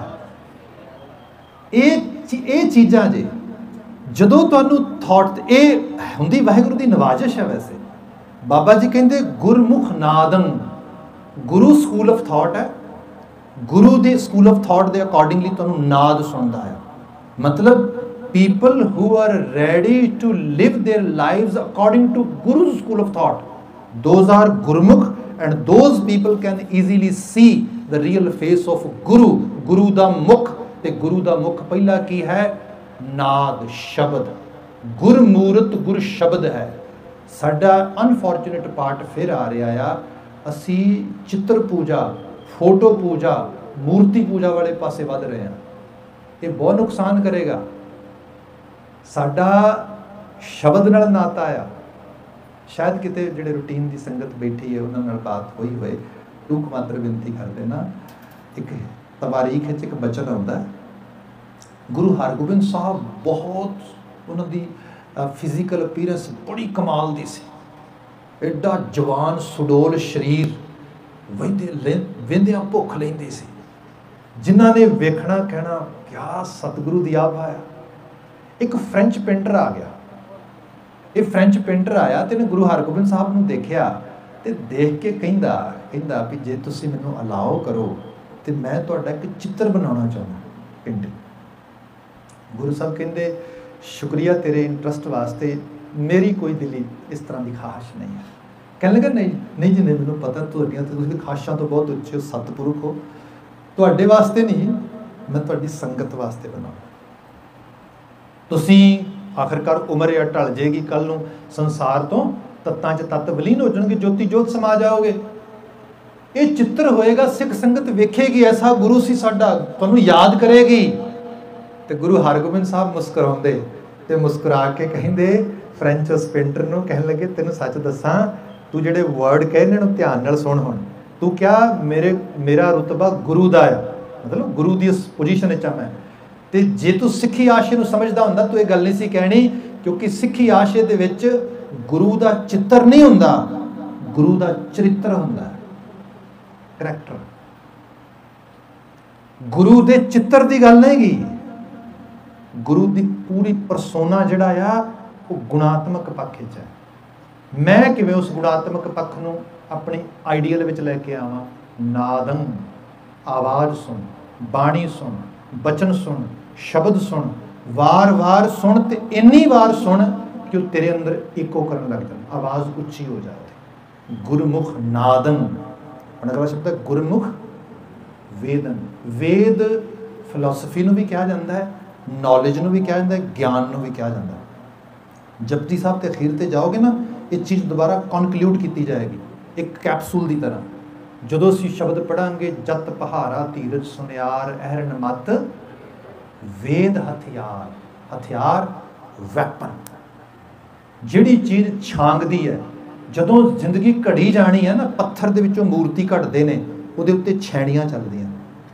ਇਹ ਚੀਜ਼ਾਂ ਜੇ ਜਦੋਂ ਤੁਹਾਨੂੰ ਥਾਟ, ਇਹ ਹੁੰਦੀ ਵਾਹਿਗੁਰੂ ਦੀ ਨਵਾਜ਼ਿਸ਼ ਹੈ। ਵੈਸੇ ਬਾਬਾ ਜੀ ਕਹਿੰਦੇ ਗੁਰਮੁਖ ਨਾਦੰ, ਗੁਰੂ ਸਕੂਲ ਆਫ ਥਾਟ ਹੈ, ਗੁਰੂ ਦੇ ਸਕੂਲ ਆਫ ਥਾਟ ਦੇ ਅਕੋਰਡਿੰਗਲੀ ਤੁਹਾਨੂੰ ਨਾਦ ਸੁਣਦਾ ਹੈ। ਮਤਲਬ people who are ready to live their lives according to Guru's school of thought, those are Gurmukh, and those people can easily see the real face of Guru. Guru da mukh, ਤੇ ਗੁਰੂ ਦਾ ਮੁੱਖ ਪਹਿਲਾ ਕੀ ਹੈ? ਨਾਦ, ਸ਼ਬਦ। ਗੁਰਮੂਰਤ ਗੁਰ ਸ਼ਬਦ ਹੈ। ਸਾਡਾ ਅਨਫੋਰਚੂਨੇਟ ਪਾਰਟ ਫਿਰ ਆ ਰਿਹਾ ਆ, ਅਸੀਂ ਚਿੱਤਰ ਪੂਜਾ, ਫੋਟੋ ਪੂਜਾ, ਮੂਰਤੀ ਪੂਜਾ ਵਾਲੇ ਪਾਸੇ ਵੱਧ ਰਹੇ ਹਾਂ। ਇਹ ਬਹੁਤ ਨੁਕਸਾਨ ਕਰੇਗਾ। ਸਾਡਾ ਸ਼ਬਦ ਨਾਲ ਨਾਤਾ ਆ। ਸ਼ਾਇਦ ਕਿਤੇ ਜਿਹੜੇ ਰੂਟੀਨ ਦੀ ਸੰਗਤ ਬੈਠੀ ਹੈ ਉਹਨਾਂ ਨਾਲ ਬਾਤ ਹੋਈ ਹੋਏ, ਟੂਕ ਮਾਤਰ ਬੇਨਤੀ ਕਰ ਦੇਣਾ। ਇੱਕ ਤਵਾਰੀਖ ਵਿੱਚ ਇੱਕ ਬਚਨ ਆਉਂਦਾ, ਗੁਰੂ ਹਰਗੋਬਿੰਦ ਸਾਹਿਬ ਬਹੁਤ ਉਹਨਾਂ ਦੀ ਫਿਜ਼ੀਕਲ ਅਪੀਅਰੈਂਸ ਬੜੀ ਕਮਾਲ ਦੀ ਸੀ, ਐਡਾ ਜਵਾਨ ਸੁਡੋਲ ਸਰੀਰ, ਵਹਿੰਦੇ ਵਹਿੰਦਿਆਂ ਭੁੱਖ ਲੈਂਦੀ ਸੀ। ਜਿਨ੍ਹਾਂ ਨੇ ਵੇਖਣਾ ਕਹਿਣਾ ਕਿਆ ਸਤਿਗੁਰੂ ਦੀ ਆਭਾ ਆ। ਇੱਕ ਫਰੈਂਚ ਪੇਂਟਰ ਆ ਗਿਆ, ਇਹ ਫਰੈਂਚ ਪੇਂਟਰ ਆਇਆ ਤੇ ਇਹਨੇ ਗੁਰੂ ਹਰਗੋਬਿੰਦ ਸਾਹਿਬ ਨੂੰ ਦੇਖਿਆ ਤੇ ਦੇਖ ਕੇ ਕਹਿੰਦਾ ਕਹਿੰਦਾ ਵੀ ਜੇ ਤੁਸੀਂ ਮੈਨੂੰ ਅਲਾਓ ਕਰੋ ਤੇ ਮੈਂ ਤੁਹਾਡਾ ਇੱਕ ਚਿੱਤਰ ਬਣਾਉਣਾ ਚਾਹੁੰਦਾ ਪੇਂਟਿੰਗ। ਗੁਰੂ ਸਾਹਿਬ ਕਹਿੰਦੇ ਸ਼ੁਕਰੀਆ ਤੇਰੇ ਇੰਟਰਸਟ ਵਾਸਤੇ, ਮੇਰੀ ਕੋਈ ਦਿਲੀ ਇਸ ਤਰ੍ਹਾਂ ਦੀ ਖਾਹਿਸ਼ ਨਹੀਂ ਹੈ। ਕਹਿਣ ਲੱਗਾ ਨਹੀਂ ਨਹੀਂ ਜੀ ਨਹੀਂ, ਮੈਨੂੰ ਪਤਾ ਤੁਹਾਡੀਆਂ ਤੇ ਤੁਸੀਂ ਖਾਹਿਸ਼ਾਂ ਤੋਂ ਬਹੁਤ ਉੱਚੇ ਹੋ, ਸਤਿਪੁਰਖ ਹੋ, ਤੁਹਾਡੇ ਵਾਸਤੇ ਨਹੀਂ, ਮੈਂ ਤੁਹਾਡੀ ਸੰਗਤ ਵਾਸਤੇ ਬਣਾਉਣਾ। ਤੁਸੀਂ ਆਖਿਰਕਾਰ ਉਮਰ ਆ ਢਲ ਜਾਏਗੀ, ਕੱਲ੍ਹ ਨੂੰ ਸੰਸਾਰ ਤੋਂ ਤੱਤਾਂ 'ਚ ਤੱਤ ਵਿਲੀਨ ਹੋ ਜਾਣਗੇ, ਜੋਤੀ ਜੋਤ ਸਮਾ ਜਾਓਗੇ। ਇਹ ਚਿੱਤਰ ਹੋਏਗਾ, ਸਿੱਖ ਸੰਗਤ ਵੇਖੇਗੀ ਐਸਾ ਗੁਰੂ ਸੀ ਸਾਡਾ, ਤੁਹਾਨੂੰ ਯਾਦ ਕਰੇਗੀ। तो गुरु हरगोबिंद साहब मुस्कुराते तो मुस्कुरा के कहिंदे फ्रेंच उस पेंटर नूं कहन लगे तेनों सच दसां तू जिहड़े वर्ड कहे इन्हां नूं ध्यान नाल सुण हुण तू क्या मेरे मेरा रुतबा गुरु दा है मतलब गुरु दी उस पोजीशन विच आ मैं ते जे तू सिੱਖੀ आशे नूं समझदा हुंदा तू ये गल नहीं सी कहनी क्योंकि सिੱਖੀ आशे दे विच गुरु दा चित्र नहीं हुंदा गुरु दा चरित्र हुंदा करैक्टर गुरु दे चित्र दी गल नहीं गी गुरु दी पूरी परसोना जिहड़ा आ वो गुणात्मक पक्ष विच है मैं किवें उस गुणात्मक पक्ष नूं अपने आइडियल विच लैके आवां नादं आवाज़ सुन बाणी सुन बचन सुन शब्द सुन वार वार सुन ते इन्नी वार सुन कि वो तेरे अंदर इको करन लग जाए आवाज़ उच्ची हो जाए गुरमुख नादन अगला शब्द है गुरमुख वेदन वेद फिलोसफी नूं भी कहा जाता है नॉलेज नूं भी कहा जाता है ज्ञान नूं भी कहा जाता है जपजी साहब ते अखीर ते जाओगे ना ये चीज़ दोबारा कॉन्क्लूड की जाएगी एक कैप्सूल की तरह जदों असीं शब्द पढ़ांगे जत पहारा धीरज सुनियार अहरन मत वेद हथियार हथियार वैपन जिहड़ी चीज़ छांगदी है जदों जिंदगी घड़ी जानी है ना पत्थर दे विचों मूर्ति घड़ते हैं उहदे उत्ते छैणियां चलदियां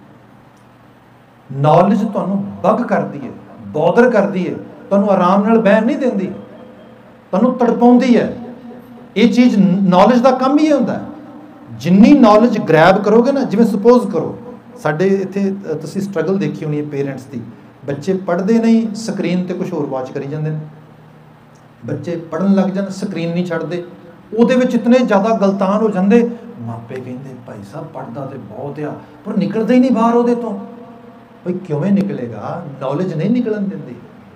नॉलेज तुहानूं बग करदी है बॉदर करदी है तुहानूं आराम नाल बहन नहीं दिंदी तुहानूं तड़पाउंदी है ये चीज़ नॉलेज का काम ही ये हुंदा है जिन्नी नॉलेज ग्रैब करोगे ना जिवें सपोज करो साडे इत्थे तुसीं स्ट्रगल देखी होनी है पेरेंट्स की बच्चे पढ़ते नहीं स्क्रीन ते कुछ होर वॉच करी जांदे ने बच्चे पढ़न लग जान स्क्रीन नहीं छड्डदे ਉਹਦੇ ਵਿੱਚ इतने ज़्यादा गलतान हो जाते मापे कहते भाई साहब पढ़ता तो बहुत आ पर निकलता ही नहीं बाहर ਉਹਦੇ ਤੋਂ भाई ਕਿਵੇਂ निकलेगा नॉलेज नहीं निकलन ਦਿੰਦੀ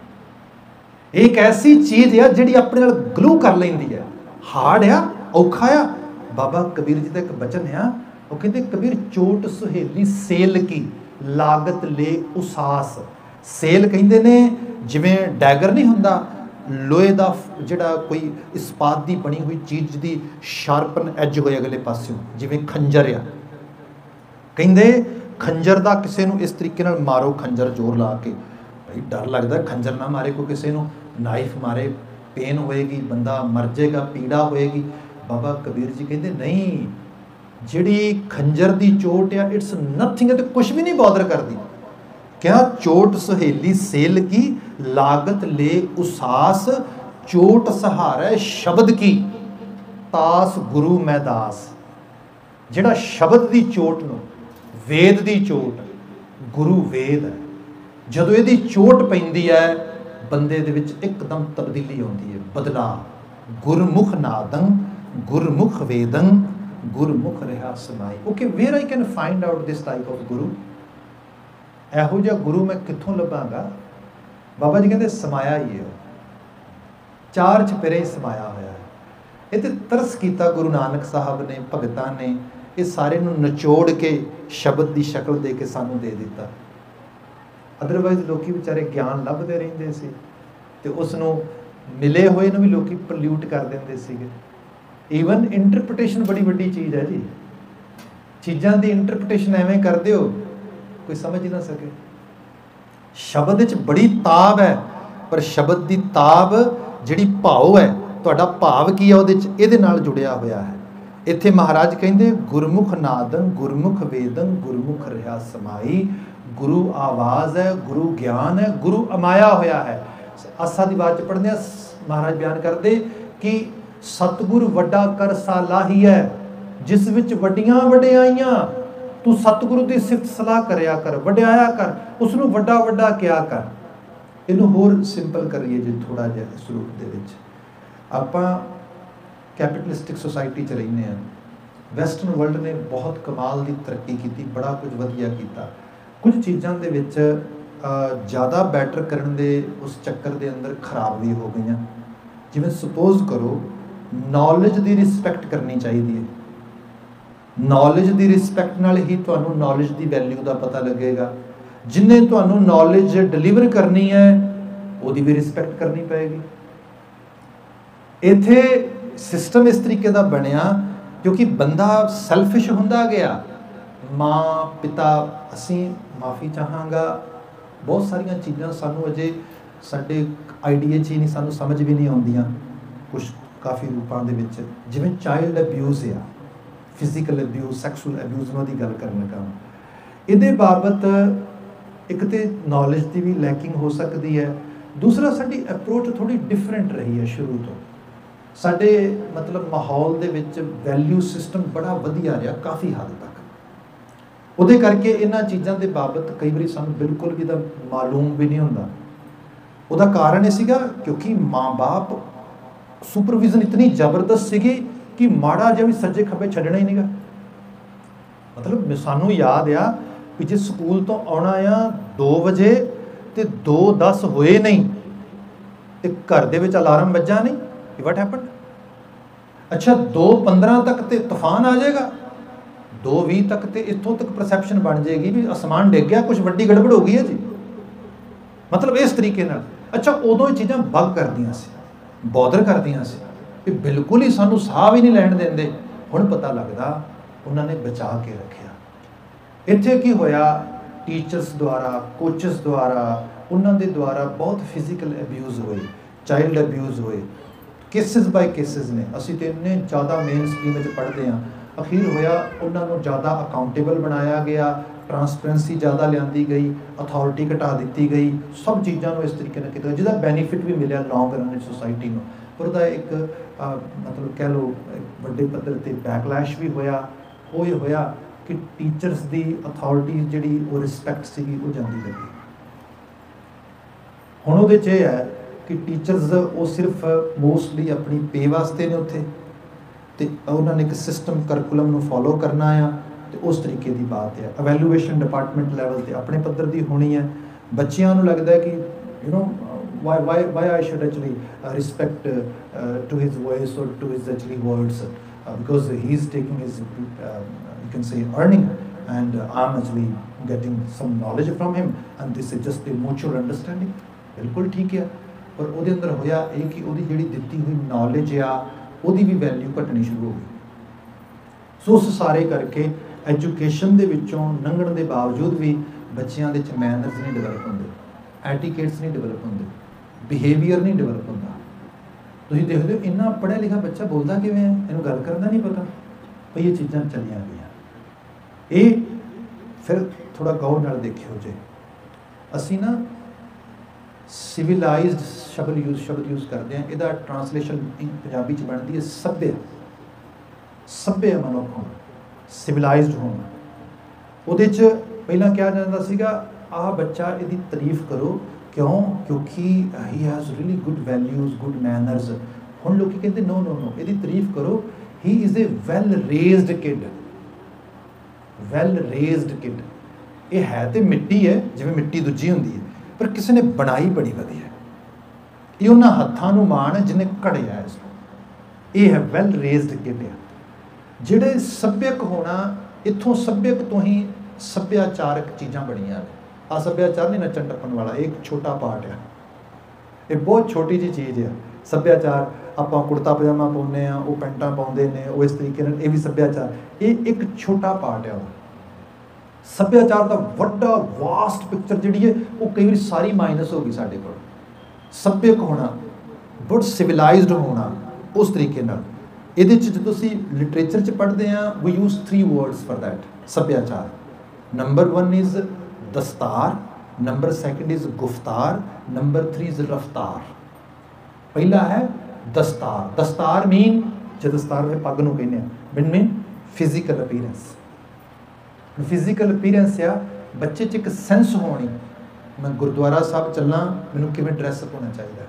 एक ऐसी चीज़ है जिहड़ी अपने नाल ग्लू कर लैंदी है हार्ड आ औखा आ बाबा कबीर जी का एक बचन है वो कहते कबीर चोट सुहेली सेल की लागत ले उसास सेल कहते ने जिवें डैगर नहीं हुंदा लोहे का जिहड़ा कोई इस्पात की बनी हुई चीज़ की शार्पन एज होए अगले पासों जिवें खंजर आ कहते खंजर का किसी नूं इस तरीके नाल मारो खंजर जोर ला के भाई डर लगता खंजर ना मारे कोई किसी नूं नाइफ मारे पेन होएगी बंदा मर जाएगा पीड़ा होएगी बाबा कबीर जी कहते नहीं जिहड़ी खंजर की चोट आ इट्स नथिंग है तो कुछ भी नहीं बॉदर करती क्या चोट सहेली सेल की लागत ले उसास चोट सहारा शब्द की तास गुरु मैं दास जिहड़ा शब्द की चोट नूं वेद की चोट गुरु वेद है जदों इहदी चोट पैंदी है बंदे दे विच एकदम तब्दीली आउंदी है बदला गुरमुख नादं गुरमुख वेदं गुरमुख रहा समाई okay where I can find out this type of Guru ਇਹੋ ਜਿਹਾ ਗੁਰੂ ਮੈਂ ਕਿੱਥੋਂ ਲੱਭਾਂਗਾ ਬਾਬਾ ਜੀ ਕਹਿੰਦੇ ਸਮਾਇਆ ਹੀ ਹੈ ਚਾਰ ਚਪੇਰੇ ਹੀ ਸਮਾਇਆ ਹੋਇਆ ਹੈ ਇਹ ਤੇ ਤਰਸ ਕੀਤਾ ਗੁਰੂ ਨਾਨਕ ਸਾਹਿਬ ਨੇ ਭਗਤਾਂ ਨੇ ਇਹ ਸਾਰੇ ਨੂੰ ਨਿਚੋੜ ਕੇ ਸ਼ਬਦ ਦੀ ਸ਼ਕਲ ਦੇ ਕੇ ਸਾਨੂੰ ਦੇ ਦਿੱਤਾ ਅਦਰਵਾਈਜ਼ ਲੋਕੀ ਵਿਚਾਰੇ ਗਿਆਨ ਲੱਭਦੇ ਰਹਿੰਦੇ ਸੀ ਤੇ ਉਸ ਨੂੰ ਮਿਲੇ ਹੋਏ ਨੂੰ ਵੀ ਲੋਕੀ ਪੋਲਿਊਟ ਕਰ ਦਿੰਦੇ ਸੀਗੇ ਈਵਨ ਇੰਟਰਪ੍ਰੀਟੇਸ਼ਨ ਬੜੀ ਵੱਡੀ ਚੀਜ਼ ਹੈ ਜੀ ਚੀਜ਼ਾਂ ਦੀ ਇੰਟਰਪ੍ਰੀਟੇਸ਼ਨ ਐਵੇਂ ਕਰਦੇ ਹੋ कोई समझ ही ना सके शब्द च बड़ी ताब है पर शब्द की ताब जिहड़ी भाव है तुहाडा भाव की है उहदे च इहदे नाल जुड़िया होया है इत्थे महाराज कहंदे गुरमुख नादन गुरमुख वेदन गुरमुख रहा समाई गुरु आवाज़ है गुरु ज्ञान है गुरु अमाया होया है आसा दी बात च पढ़दे महाराज बयान करदे कि सतगुर वड्डा कर सालाही है जिस विच वड्डियां वड्डियाइयां तू सतगुरु की सिफत सलाह करया कर वड्याया कर उसनूं वड्डा वड्डा क्या कर इनू होर सिंपल करिए जी थोड़ा जिहा इस रूप दे विच आपां कैपिटलिस्टिक सोसाइटी च रहिंदे हां वैसटर्न वर्ल्ड ने बहुत कमाल की तरक्की की बड़ा कुछ वधिया कीता कुछ चीज़ां दे विच ज़्यादा बैटर करन दे उस चक्कर दे अंदर खराब भी हो गई जिवें सपोज करो नॉलेज की रिस्पैक्ट करनी चाहिए है नॉलेज की रिस्पैक्ट नाल ही तुहानूं नॉलेज की वैल्यू का पता लगेगा जिन्हें तुहानूं नॉलेज डिलीवर करनी है उहदी भी रिस्पैक्ट करनी पेगी इत्थे सिस्टम इस तरीके का बनिया क्योंकि बंदा सैल्फिश हुंदा गया माँ पिता असीं माफ़ी चाहांगा बहुत सारिया चीज़ां सानू अजे साडे आइडिया च ही नहीं, सानू समझ भी नहीं आउंदियां कुछ काफ़ी रूपां दे विच, जिवें चाइल्ड अब्यूज़ आ, फिजिकल अब्यूज़, सैक्सुअल अब्यूज़ उन्हां दी गल करन लगा। इहदे बाबत एक तो नॉलेज की भी लैकिंग हो सकती है, दूसरा साडी अप्रोच थोड़ी डिफरेंट रही है शुरू तो। साडे मतलब माहौल दे विच वैल्यू सिस्टम बड़ा वधिया रहा काफ़ी हद तक, उहदे करके इन्हां चीज़ां दे बाबत कई बारी सानूं बिल्कुल भी तां मालूम भी नहीं हुंदा। उहदा कारण इह सीगा क्योंकि माँ बाप सुपरविजन इतनी जबरदस्त सीगी कि माड़ा जिहा भी सज्जे खब्बे छड्डना ही नहींगा। मतलब सानूं याद आ कि जे स्कूल तो आउणा आ दो वजे ते दो दस होए नहीं ते घर दे विच अलार्म वज्जा नहीं, वट हैपन। अच्छा दो पंद्रह तक ते तूफान आ जाएगा, दो भी तक तो इतों तक परसैप्शन बन जाएगी भी आसमान डिग गया, कुछ वड्डी गड़बड़ हो गई है जी, मतलब इस तरीके नाल। अच्छा उदों ये चीज़ां बग करदियां सी, बॉदर करदियां सी कि बिल्कुल ही सानू साह भी नहीं लैण देंदे। हुण पता लगदा उन्होंने बचा के रखिया। इत्थे की होया, टीचर्स द्वारा, कोचस द्वारा, उन्हों दे द्वारा बहुत फिजिकल अब्यूज़ होए, चाइल्ड अब्यूज़ होए, केसिस बाय केसिस ने। असीं ते इन्ने ज़्यादा मेन स्ट्रीम में पढ़ते हैं। अखीर होया उन्होंने ज़्यादा अकाउंटेबल बनाया गया, ट्रांसपेरेंसी ज़्यादा लियांदी गई, अथॉरिटी घटा दी गई, सब चीज़ों इस तरीके से किया जिसका बेनीफिट भी मिले लॉन्ग रन सोसाइटी में। पर उसका एक आ, मतलब कह लो बड़े पद्धर पर बैकलैश भी होया। वो ये होया कि टीचर्स की अथॉरिटी जी वो रिस्पैक्ट सी वो जाती लगी। हुण उहदे च यह है कि टीचर्स वो सिर्फ मोस्टली अपनी पे वास्ते ने उत्थे, तो उन्होंने एक सिस्टम करकुलम नूं फॉलो करना आ, तो उस तरीके की बात है। अवैल्यूएशन डिपार्टमेंट लैवल पर अपने पद्धर की होनी है। बच्चों को लगता है कि you know why why why I should actually respect to his voice और to his actually words because he is taking his you can say earning and I am actually getting some knowledge from him and this is just a mutual understanding. बिल्कुल ठीक है, पर वो अंदर होया ये कि वो जी दी हुई नॉलेज आ ਉਹਦੀ भी वैल्यू घटनी शुरू हो गई। सो उस सारे करके एजुकेशन के विचों लंघण के बावजूद भी बच्चों के मैनर्स नहीं डिवेलप होंगे, एटिकेट्स नहीं डिवेलप होंगे, बिहेवियर नहीं डिवेलप होंदा। तुसीं देखते हो इन्ना पढ़िया लिखा बच्चा बोलता किवें है, इन्हूं गल करन दा नहीं पता, पर ये चीज़ां चलियां गईयां। ये फिर थोड़ा गौर नाल देखियो जे असीं ना सिविलाइज्ड शब्द यूज शब्द यूज़ करते हैं, इसका ट्रांसलेशन पंजाबी च बनती है सभ्य। सभ्य मनुख होना, सिविलाइज्ड होना। उहदे च पहला कहा जाता सीगा आ बच्चा इसकी तारीफ करो, क्यों? क्योंकि he has really good values, good manners. हुण लोग कहते नो नो नो इसकी तारीफ करो, he is a well raised kid. Well raised kid ये है तो मिट्टी है, जिवें मिट्टी दूजी होंदी है, पर किसी ने बनाई बड़ी वधिया। ये उन्हां हत्थां नूं मान है जिन्हें घड़िया इसको। ये है वैल रेज्ड किड। जिहड़े सभ्यक होना, इत्थों सभ्यक तो ही सभ्याचारक चीज़ां बणियां ने। आ सभ्याचार नहीं नच्चण टप्पण वाला, एक छोटा पार्ट है, ये बहुत छोटी जी चीज़ है। सभ्याचार आपां कुर्ता पजामा पाउने आ, वो पैंटां पाउंदे ने, वो इस तरीके नाल, ये भी सभ्याचार। ये एक छोटा पार्ट है। सभ्याचार का वड्डा वास्ट पिक्चर जिहड़ी है वो कई बार सारी माइनस हो गई साडे कोल। सभ्यक होना, बहुत सिविलाइज्ड होना, उस तरीके नाल। इहदे च जो तुसीं लिटरेचर च पढ़दे आ, we use three words for that सभ्याचार। नंबर वन इज़ दस्तार, नंबर सैकेंड इज़ गुफ्तार, नंबर थ्री इज़ रफ्तार। पहला है दस्तार। दस्तार मीन जो दस्तार में पग नूं कहने mean mean physical appearance. Physical appearance आ बच्चे च एक सेंस होनी, मैं गुरुद्वारा साहब चलना, मैनूं किवें ड्रैसअप होना चाहिए,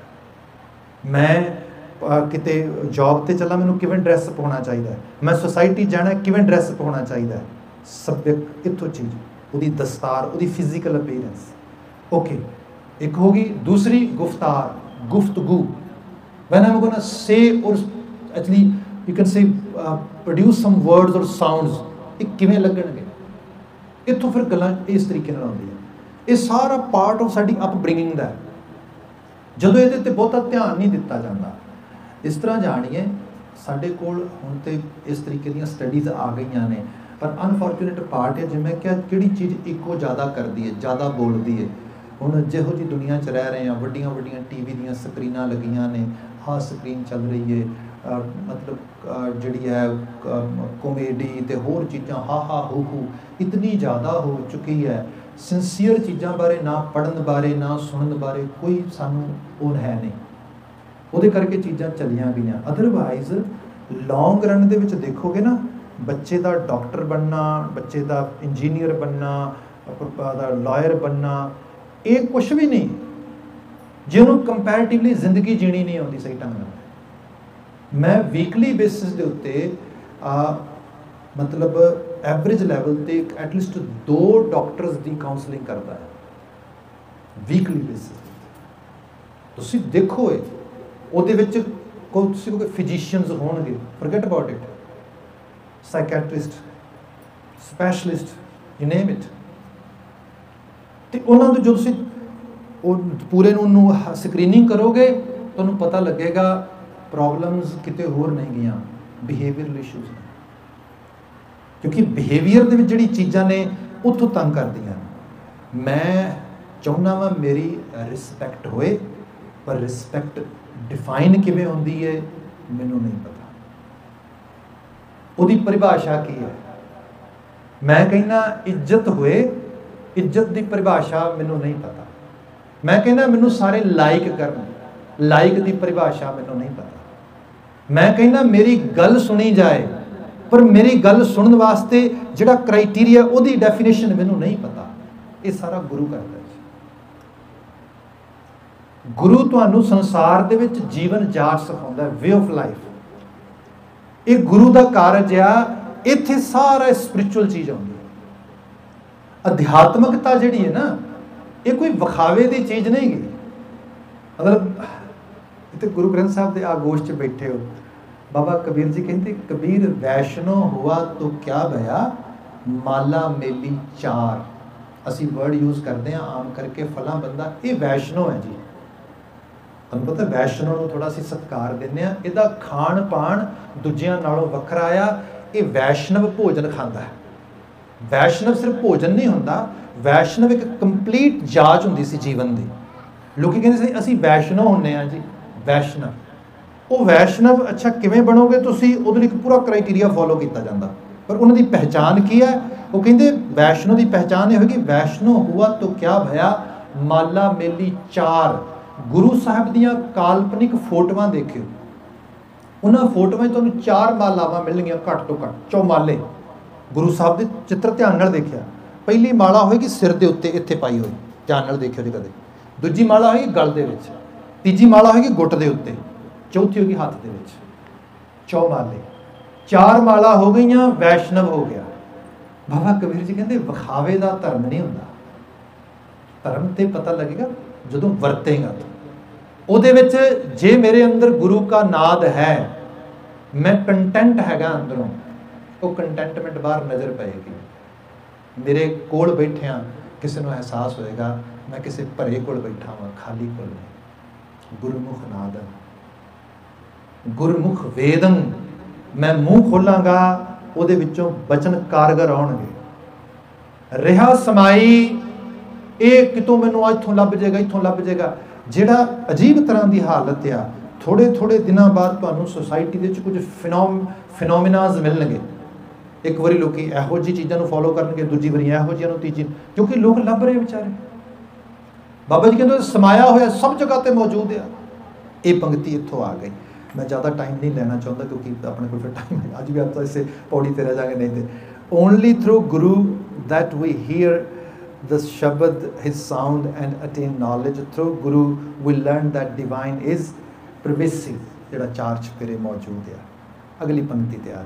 मैं किते जॉब ते चला, मैनूं किवें ड्रैसअप होना चाहिए, मैं सोसाइटी जाना किवें ड्रैसअप होना चाहिए। सभ्यक इत्थों चीज़ उहदी दस्तार, उहदी फिजिकल अपीयरेंस। ओके, एक होगी। दूसरी गुफ्तार, गुफ्तगू। When I am gonna say और actually you can say produce some words और साउंड्स, ये किवें लगणगे, इत्थों फिर गल्लां इस तरीके नाल आउंदियां। ये सारा पार्ट ऑफ साडी अपब्रिंगिंग दा है। जदों इहदे ते बहुता ध्यान नहीं दिता जाता, इस तरह जाणीए साडे कोल हुण ते इस तरीके दीयां स्टडीज़ आ गईयां ने, पर अनफॉर्चुनेट पार्ट है जिवें क्या किहड़ी चीज़ इको ज़्यादा करदी है, ज़्यादा बोलदी है। ਹੁਣ ਜਿਹੋ ਜਿਹੀ ਦੁਨੀਆ 'ਚ ਰਹਿ ਰਹੇ ਹਾਂ, ਵੱਡੀਆਂ ਵੱਡੀਆਂ ਟੀ ਵੀ ਦੀਆਂ ਸਕਰੀਨਾਂ ਲੱਗੀਆਂ ਨੇ, ਹਾਂ ਸਕਰੀਨ ਚੱਲ ਰਹੀ ਹੈ, ਮਤਲਬ ਜਿਹੜੀ ਹੈ ਕੋਮੇਡੀ ਅਤੇ ਹੋਰ ਚੀਜ਼ਾਂ, ਹਾ ਹਾ ਹੂ ਹੂ ਇਤਨੀ ਜ਼ਿਆਦਾ ਹੋ ਚੁੱਕੀ ਹੈ। ਸਿੰਸੀਅਰ ਚੀਜ਼ਾਂ ਬਾਰੇ ਨਾ ਪੜ੍ਹਨ ਬਾਰੇ ਨਾ ਸੁਣਨ ਬਾਰੇ ਕੋਈ ਸਾਨੂੰ ਉਹ ਹੈ ਨਹੀਂ, ਉਹਦੇ ਕਰਕੇ ਚੀਜ਼ਾਂ ਚਲੀਆਂ ਗਈਆਂ। ਅਦਰਵਾਈਜ਼ ਲੌਂਗ ਰਨ ਦੇ ਵਿੱਚ ਦੇਖੋਗੇ ਨਾ, ਬੱਚੇ ਦਾ ਡਾਕਟਰ ਬਣਨਾ, ਬੱਚੇ ਦਾ ਇੰਜੀਨੀਅਰ ਬਣਨਾ, ਦਾ ਲਾਇਰ ਬਣਨਾ, ਇਹ ਕੁਛ ਵੀ ਨਹੀਂ ਜੇ ਉਹਨੂੰ ਕੰਪੈਰੇਟਿਵਲੀ ਜ਼ਿੰਦਗੀ ਜੀਣੀ ਨਹੀਂ ਆਉਂਦੀ ਸਹੀ ਢੰਗ ਨਾਲ। ਮੈਂ ਵੀਕਲੀ ਬੇਸਿਸ ਦੇ ਉੱਤੇ ਮਤਲਬ ਐਵਰੇਜ ਲੈਵਲ 'ਤੇ ਐਟਲੀਸਟ ਦੋ ਡਾਕਟਰਸ ਦੀ ਕਾਉਂਸਲਿੰਗ ਕਰਦਾ ਹੈ ਵੀਕਲੀ ਬੇਸਿਸ। ਤੁਸੀਂ ਦੇਖੋ ਇਹ ਉਹਦੇ ਵਿੱਚ ਕੋਈ ਤੁਸੀਂ ਕੋਈ ਫਿਜ਼ੀਸ਼ੀਅਨਸ ਹੋਣਗੇ, forget about it, psychiatrist, specialist, you name it, ਅਤੇ ਉਹਨਾਂ ਨੂੰ ਜਦੋਂ ਤੁਸੀਂ ਉਹ ਪੂਰੇ ਨੂੰ ਉਹਨੂੰ ਸਕਰੀਨਿੰਗ ਕਰੋਗੇ ਤੁਹਾਨੂੰ ਪਤਾ ਲੱਗੇਗਾ ਪ੍ਰੋਬਲਮਸ ਕਿਤੇ ਹੋਰ ਨਹੀਂ ਗਈਆਂ, ਬਿਹੇਵੀਅਰਲ ਇਸ਼ੂਜ਼ ਨੇ, ਕਿਉਂਕਿ ਬਿਹੇਵੀਅਰ ਦੇ ਵਿੱਚ ਜਿਹੜੀ ਚੀਜ਼ਾਂ ਨੇ ਉੱਥੋਂ ਤੰਗ ਕਰਦੀਆਂ। ਮੈਂ ਚਾਹੁੰਦਾ ਵਾਂ ਮੇਰੀ ਰਿਸਪੈਕਟ ਹੋਏ, ਪਰ ਰਿਸਪੈਕਟ ਡਿਫਾਈਨ ਕਿਵੇਂ ਹੁੰਦੀ ਹੈ ਮੈਨੂੰ ਨਹੀਂ ਪਤਾ, ਉਹਦੀ ਪਰਿਭਾਸ਼ਾ ਕੀ ਹੈ। ਮੈਂ ਕਹਿੰਦਾ ਇੱਜ਼ਤ ਹੋਏ, ਇੱਜ਼ਤ ਦੀ ਪਰਿਭਾਸ਼ਾ ਮੈਨੂੰ ਨਹੀਂ ਪਤਾ। ਮੈਂ ਕਹਿੰਦਾ ਮੈਨੂੰ ਸਾਰੇ ਲਾਈਕ ਕਰਨ, ਲਾਈਕ ਦੀ ਪਰਿਭਾਸ਼ਾ ਮੈਨੂੰ ਨਹੀਂ ਪਤਾ। ਮੈਂ ਕਹਿੰਦਾ ਮੇਰੀ ਗੱਲ ਸੁਣੀ ਜਾਏ, ਪਰ ਮੇਰੀ ਗੱਲ ਸੁਣਨ ਵਾਸਤੇ ਜਿਹੜਾ ਕ੍ਰਾਈਟੀਰੀਆ ਉਹਦੀ ਡੈਫੀਨੇਸ਼ਨ ਮੈਨੂੰ ਨਹੀਂ ਪਤਾ। ਇਹ ਸਾਰਾ ਗੁਰੂ ਕਰਦਾ ਜੀ। ਗੁਰੂ ਤੁਹਾਨੂੰ ਸੰਸਾਰ ਦੇ ਵਿੱਚ ਜੀਵਨ ਜਾਚ ਸਿਖਾਉਂਦਾ, ਵੇ ਆਫ ਲਾਈਫ। ਇਹ ਗੁਰੂ ਦਾ ਕਾਰਜ ਆ, ਇੱਥੇ ਸਾਰਾ ਸਪਿਰਿਚੁਅਲ ਚੀਜ਼ ਆਉਂਦੀ ਹੈ। ਅਧਿਆਤਮਕਤਾ ਜਿਹੜੀ ਹੈ ਨਾ, ਇਹ ਕੋਈ ਵਿਖਾਵੇ ਦੀ ਚੀਜ਼ ਨਹੀਂ ਗੀ। ਮਤਲਬ ਇੱਥੇ ਗੁਰੂ ਗ੍ਰੰਥ ਸਾਹਿਬ ਦੇ ਆਗੋਸ਼ 'ਚ ਬੈਠੇ ਹੋ, ਬਾਬਾ ਕਬੀਰ ਜੀ ਕਹਿੰਦੇ, ਕਬੀਰ ਵੈਸ਼ਨੋ ਹੁਆ ਤੋ ਕਿਆ ਭਇਆ, ਮਾਲਾ ਮੇਲੀ ਚਾਰ। ਅਸੀਂ ਵਰਡ ਯੂਜ਼ ਕਰਦੇ ਹਾਂ ਆਮ ਕਰਕੇ, ਫਲਾਂ ਬੰਦਾ, ਇਹ ਵੈਸ਼ਨੋ ਹੈ ਜੀ। ਤੁਹਾਨੂੰ ਪਤਾ ਵੈਸ਼ਨੋ ਨੂੰ ਥੋੜ੍ਹਾ ਅਸੀਂ ਸਤਿਕਾਰ ਦਿੰਦੇ ਹਾਂ, ਇਹਦਾ ਖਾਣ ਪਾਣ ਦੂਜਿਆਂ ਨਾਲੋਂ ਵੱਖਰਾ ਆ। ਇਹ ਵੈਸ਼ਨਵ ਭੋਜਨ ਖਾਂਦਾ ਹੈ। ਵੈਸ਼ਨਵ ਸਿਰਫ ਭੋਜਨ ਨਹੀਂ ਹੁੰਦਾ, ਵੈਸ਼ਨਵ ਇੱਕ ਕੰਪਲੀਟ ਜਾਚ ਹੁੰਦੀ ਸੀ ਜੀਵਨ ਦੀ। ਲੋਕੀ ਕਹਿੰਦੇ ਸੀ ਅਸੀਂ ਵੈਸ਼ਨੋ ਹੁੰਦੇ ਹਾਂ ਜੀ, ਵੈਸ਼ਨਵ। ਉਹ ਵੈਸ਼ਨਵ ਅੱਛਾ ਕਿਵੇਂ ਬਣੋਗੇ ਤੁਸੀਂ, ਉਹਦੇ ਲਈ ਇੱਕ ਪੂਰਾ ਕ੍ਰਾਈਟੀਰੀਆ ਫੋਲੋ ਕੀਤਾ ਜਾਂਦਾ। ਪਰ ਉਹਨਾਂ ਦੀ ਪਹਿਚਾਣ ਕੀ ਹੈ? ਉਹ ਕਹਿੰਦੇ ਵੈਸ਼ਨੋ ਦੀ ਪਹਿਚਾਣ ਇਹ ਹੋਏਗੀ, ਵੈਸ਼ਨੋ ਹੁਆ ਤੋ ਕਿਆ ਭਇਆ, ਮਾਲਾ ਮੇਲੀ ਚਾਰ। ਗੁਰੂ ਸਾਹਿਬ ਦੀਆਂ ਕਾਲਪਨਿਕ ਫੋਟੋਆਂ ਦੇਖਿਓ, ਉਹਨਾਂ ਫੋਟੋਆਂ 'ਚ ਤੁਹਾਨੂੰ ਚਾਰ ਮਾਲਾਵਾਂ ਮਿਲਣਗੀਆਂ ਘੱਟ ਤੋਂ ਘੱਟ, ਚੌਮਾਲੇ। ਗੁਰੂ ਸਾਹਿਬ ਦੇ ਚਿੱਤਰ ਧਿਆਨ ਨਾਲ ਦੇਖਿਆ, ਪਹਿਲੀ ਮਾਲਾ ਹੋਏਗੀ ਸਿਰ ਦੇ ਉੱਤੇ, ਇੱਥੇ ਪਾਈ ਹੋਈ, ਧਿਆਨ ਨਾਲ ਦੇਖਿਓ ਜੀ ਕਦੇ। ਦੂਜੀ ਮਾਲਾ ਹੋਏਗੀ ਗਲ ਦੇ ਵਿੱਚ, ਤੀਜੀ ਮਾਲਾ ਹੋਏਗੀ ਗੁੱਟ ਦੇ ਉੱਤੇ, ਚੌਥੀ ਹੋਏਗੀ ਹੱਥ ਦੇ ਵਿੱਚ। ਚੌਮਾਲੇ, ਚਾਰ ਮਾਲਾ ਹੋ ਗਈਆਂ, ਵੈਸ਼ਨਵ ਹੋ ਗਿਆ। ਬਾਬਾ ਕਬੀਰ ਜੀ ਕਹਿੰਦੇ ਵਿਖਾਵੇ ਦਾ ਧਰਮ ਨਹੀਂ ਹੁੰਦਾ। ਧਰਮ ਤੇ ਪਤਾ ਲੱਗੇਗਾ ਜਦੋਂ ਵਰਤੇਗਾ। ਉਹਦੇ ਵਿੱਚ ਜੇ ਮੇਰੇ ਅੰਦਰ ਗੁਰੂ ਕਾ ਨਾਦ ਹੈ, ਮੈਂ ਕੰਟੈਂਟ ਹੈਗਾ ਅੰਦਰੋਂ, ਉਹ ਕੰਟੈਂਟਮੈਂਟ ਬਾਹਰ ਨਜ਼ਰ ਪਏਗੀ। ਮੇਰੇ ਕੋਲ ਬੈਠਿਆਂ ਕਿਸੇ ਨੂੰ ਅਹਿਸਾਸ ਹੋਏਗਾ ਮੈਂ ਕਿਸੇ ਭਰੇ ਕੋਲ ਬੈਠਾ ਹਾਂ, ਖਾਲੀ ਕੋਲ ਨਹੀਂ। ਗੁਰਮੁਖ ਨਾਦੰ, ਗੁਰਮੁਖ ਵੇਦੰ। ਮੈਂ ਮੂੰਹ ਖੋਲਾਂਗਾ, ਉਹਦੇ ਵਿੱਚੋਂ ਬਚਨ ਕਾਰਗਰ ਆਉਣਗੇ। ਰਿਹਾ ਸਮਾਈ, ਇਹ ਕਿਤੋਂ ਮੈਨੂੰ ਇੱਥੋਂ ਲੱਭ ਜਾਏਗਾ, ਇੱਥੋਂ ਲੱਭ ਜਾਏਗਾ। ਜਿਹੜਾ ਅਜੀਬ ਤਰ੍ਹਾਂ ਦੀ ਹਾਲਤ ਆ, ਥੋੜ੍ਹੇ ਥੋੜ੍ਹੇ ਦਿਨਾਂ ਬਾਅਦ ਤੁਹਾਨੂੰ ਸੁਸਾਇਟੀ ਦੇ ਵਿੱਚ ਕੁਝ ਫਿਨੋਮ ਫਿਨੋਮੀਨਾਜ਼ ਮਿਲਣਗੇ। ਇੱਕ ਵਾਰੀ ਲੋਕੀ ਇਹੋ ਜਿਹੀ ਚੀਜ਼ਾਂ ਨੂੰ ਫੋਲੋ ਕਰਨਗੇ, ਦੂਜੀ ਵਾਰੀ ਇਹੋ ਜਿਹੀਆਂ ਨੂੰ, ਤੀਜੀ, ਕਿਉਂਕਿ ਲੋਕ ਲੱਭ ਰਹੇ ਵਿਚਾਰੇ। ਬਾਬਾ ਜੀ ਕਹਿੰਦੇ ਸਮਾਇਆ ਹੋਇਆ ਸਭ ਜਗ੍ਹਾ 'ਤੇ ਮੌਜੂਦ ਆ। ਇਹ ਪੰਕਤੀ ਇੱਥੋਂ ਆ ਗਈ। ਮੈਂ ਜ਼ਿਆਦਾ ਟਾਈਮ ਨਹੀਂ ਲੈਣਾ ਚਾਹੁੰਦਾ ਕਿਉਂਕਿ ਆਪਣੇ ਕੋਲ ਫਿਰ ਟਾਈਮ ਹੈ, ਅੱਜ ਵੀ ਆਪਾਂ ਇਸੇ ਪੌੜੀ 'ਤੇ ਰਹਿ ਜਾਵਾਂਗੇ। ਨਹੀਂ ਤੇ only through Guru that we hear the Shabad, his sound and attain knowledge. Through Guru we learn that divine is pervasive, ਜਿਹੜਾ ਚਾਰ ਚੁਫੇਰੇ ਮੌਜੂਦ ਆ। ਅਗਲੀ ਪੰਕਤੀ ਤੇ ਆ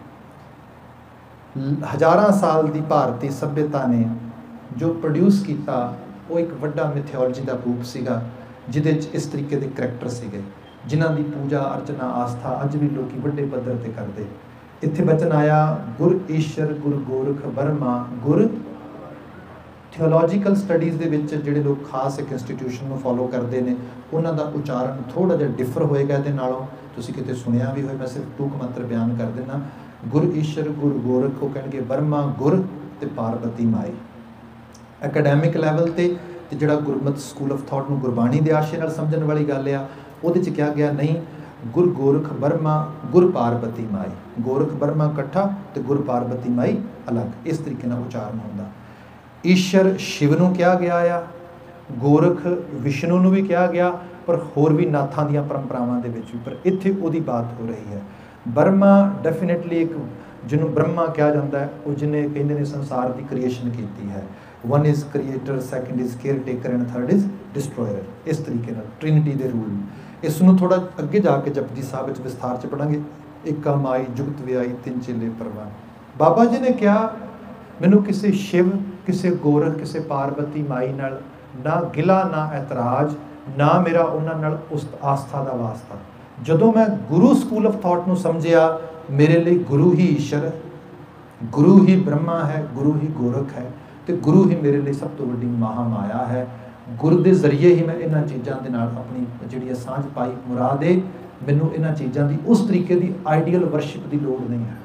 ਜਾਈਏ। ਹਜ਼ਾਰਾਂ ਸਾਲ ਦੀ ਭਾਰਤੀ ਸੱਭਿਅਤਾ ਨੇ ਜੋ ਪ੍ਰੋਡਿਊਸ ਕੀਤਾ, ਉਹ ਇੱਕ ਵੱਡਾ ਮਿਥਿਓਲੋਜੀ ਦਾ ਰੂਪ ਸੀਗਾ, ਜਿਹਦੇ 'ਚ ਇਸ ਤਰੀਕੇ ਦੇ ਕਰੈਕਟਰ ਸੀਗੇ, ਜਿਨ੍ਹਾਂ ਦੀ ਪੂਜਾ ਅਰਚਨਾ ਆਸਥਾ ਅੱਜ ਵੀ ਲੋਕੀ ਵੱਡੇ ਪੱਧਰ 'ਤੇ ਕਰਦੇ। ਇੱਥੇ ਬਚਨ ਆਇਆ, ਗੁਰ ਈਸ਼ਰ ਗੁਰ ਗੋਰਖ ਬਰਮਾ ਗੁਰ। ਥਿਓਲੋਜੀਕਲ ਸਟੱਡੀਜ਼ ਦੇ ਵਿੱਚ ਜਿਹੜੇ ਲੋਕ ਖਾਸ ਇੱਕ ਇੰਸਟੀਟਿਊਸ਼ਨ ਨੂੰ ਫੋਲੋ ਕਰਦੇ ਨੇ, ਉਹਨਾਂ ਦਾ ਉਚਾਰਨ ਥੋੜ੍ਹਾ ਜਿਹਾ ਡਿਫਰ ਹੋਏਗਾ ਇਹਦੇ ਨਾਲੋਂ। ਤੁਸੀਂ ਕਿਤੇ ਸੁਣਿਆ ਵੀ ਹੋਏ, ਮੈਂ ਸਿਰਫ ਟੂਕ ਮੰਤਰ ਬਿਆਨ ਕਰ ਦਿੰਦਾ। ਗੁਰ ਈਸ਼ਰ ਗੁਰ ਗੋਰਖ, ਉਹ ਕਹਿਣਗੇ ਬਰਮਾ ਗੁਰ ਅਤੇ ਪਾਰਵਤੀ ਮਾਈ। ਐਕੈਡੈਮਿਕ ਲੈਵਲ 'ਤੇ ਤੇ ਜਿਹੜਾ ਗੁਰਮਤਿ ਸਕੂਲ ਆਫ ਥਾਟ ਨੂੰ ਗੁਰਬਾਣੀ ਦੇ ਆਸ਼ੇ ਨਾਲ ਸਮਝਣ ਵਾਲੀ ਗੱਲ ਆ, ਉਹਦੇ 'ਚ ਕਿਹਾ ਗਿਆ ਨਹੀਂ, ਗੁਰ ਗੋਰਖ ਬਰਮਾ ਗੁਰ ਪਾਰਬਤੀ ਮਾਈ, ਗੋਰਖ ਬਰਮਾ ਇਕੱਠਾ ਤੇ ਗੁਰ ਪਾਰਬਤੀ ਮਾਈ ਅਲੱਗ, ਇਸ ਤਰੀਕੇ ਨਾਲ ਉਚਾਰਨ ਹੁੰਦਾ। ਈਸ਼ਰ ਸ਼ਿਵ ਨੂੰ ਕਿਹਾ ਗਿਆ ਆ, ਗੋਰਖ ਵਿਸ਼ਨੂੰ ਨੂੰ ਵੀ ਕਿਹਾ ਗਿਆ, ਪਰ ਹੋਰ ਵੀ ਨਾਥਾਂ ਦੀਆਂ ਪਰੰਪਰਾਵਾਂ ਦੇ ਵਿੱਚ ਵੀ, ਪਰ ਇੱਥੇ ਉਹਦੀ ਬਾਤ ਹੋ ਰਹੀ ਹੈ। ਬਰਮਾ ਡੈਫੀਨੇਟਲੀ ਇੱਕ ਜਿਹਨੂੰ ਬ੍ਰਹਮਾ ਕਿਹਾ ਜਾਂਦਾ ਹੈ, ਉਹ ਜਿਹਨੇ ਕਹਿੰਦੇ ਨੇ ਸੰਸਾਰ ਦੀ ਕ੍ਰੀਏਸ਼ਨ ਕੀਤੀ ਹੈ। One is creator, second is care taker and third is destroyer, ਇਸ ਤਰੀਕੇ ਨਾਲ ਟ੍ਰਿਨਿਟੀ ਦੇ ਰੂਲ। ਇਸ ਨੂੰ ਥੋੜ੍ਹਾ ਅੱਗੇ ਜਾ ਕੇ ਜਪਜੀ ਸਾਹਿਬ ਵਿੱਚ ਵਿਸਥਾਰ 'ਚ ਪੜ੍ਹਾਂਗੇ। ਏਕਾ ਮਾਈ ਜੁਗਤ ਵਿਆਈ ਤਿੰਨ ਚੇਲੇ ਪ੍ਰਵਾਨ। ਬਾਬਾ ਜੀ ਨੇ ਕਿਹਾ ਮੈਨੂੰ ਕਿਸੇ ਸ਼ਿਵ, ਕਿਸੇ ਗੋਰਖ, ਕਿਸੇ ਪਾਰਬਤੀ ਮਾਈ ਨਾਲ ਨਾ ਗਿਲਾ, ਨਾ ਐਤਰਾਜ਼, ਨਾ ਮੇਰਾ ਉਹਨਾਂ ਨਾਲ ਉਸ ਆਸਥਾ ਦਾ ਵਾਸਤਾ। ਜਦੋਂ ਮੈਂ ਗੁਰੂ ਸਕੂਲ ਆਫ ਥਾਟ ਨੂੰ ਸਮਝਿਆ, ਮੇਰੇ ਲਈ ਗੁਰੂ ਹੀ ਈਸ਼ਰ ਹੈ, ਗੁਰੂ ਹੀ ਬ੍ਰਹਮਾ ਹੈ, ਗੁਰੂ ਹੀ ਗੋਰਖ ਹੈ, ਤੇ ਗੁਰੂ ਹੀ ਮੇਰੇ ਲਈ ਸਭ ਤੋਂ ਵੱਡੀ ਮਹਾ ਮਾਇਆ ਹੈ। ਗੁਰੂ ਦੇ ਜ਼ਰੀਏ ਹੀ ਮੈਂ ਇਹਨਾਂ ਚੀਜ਼ਾਂ ਦੇ ਨਾਲ ਆਪਣੀ ਜਿਹੜੀ ਸਾਂਝ ਪਾਈ। ਮੁਰਾਦੇ ਮੈਨੂੰ ਇਹਨਾਂ ਚੀਜ਼ਾਂ ਦੀ ਉਸ ਤਰੀਕੇ ਦੀ ਆਈਡੀਅਲ ਵਰਸ਼ਿਪ ਦੀ ਲੋੜ ਨਹੀਂ ਹੈ।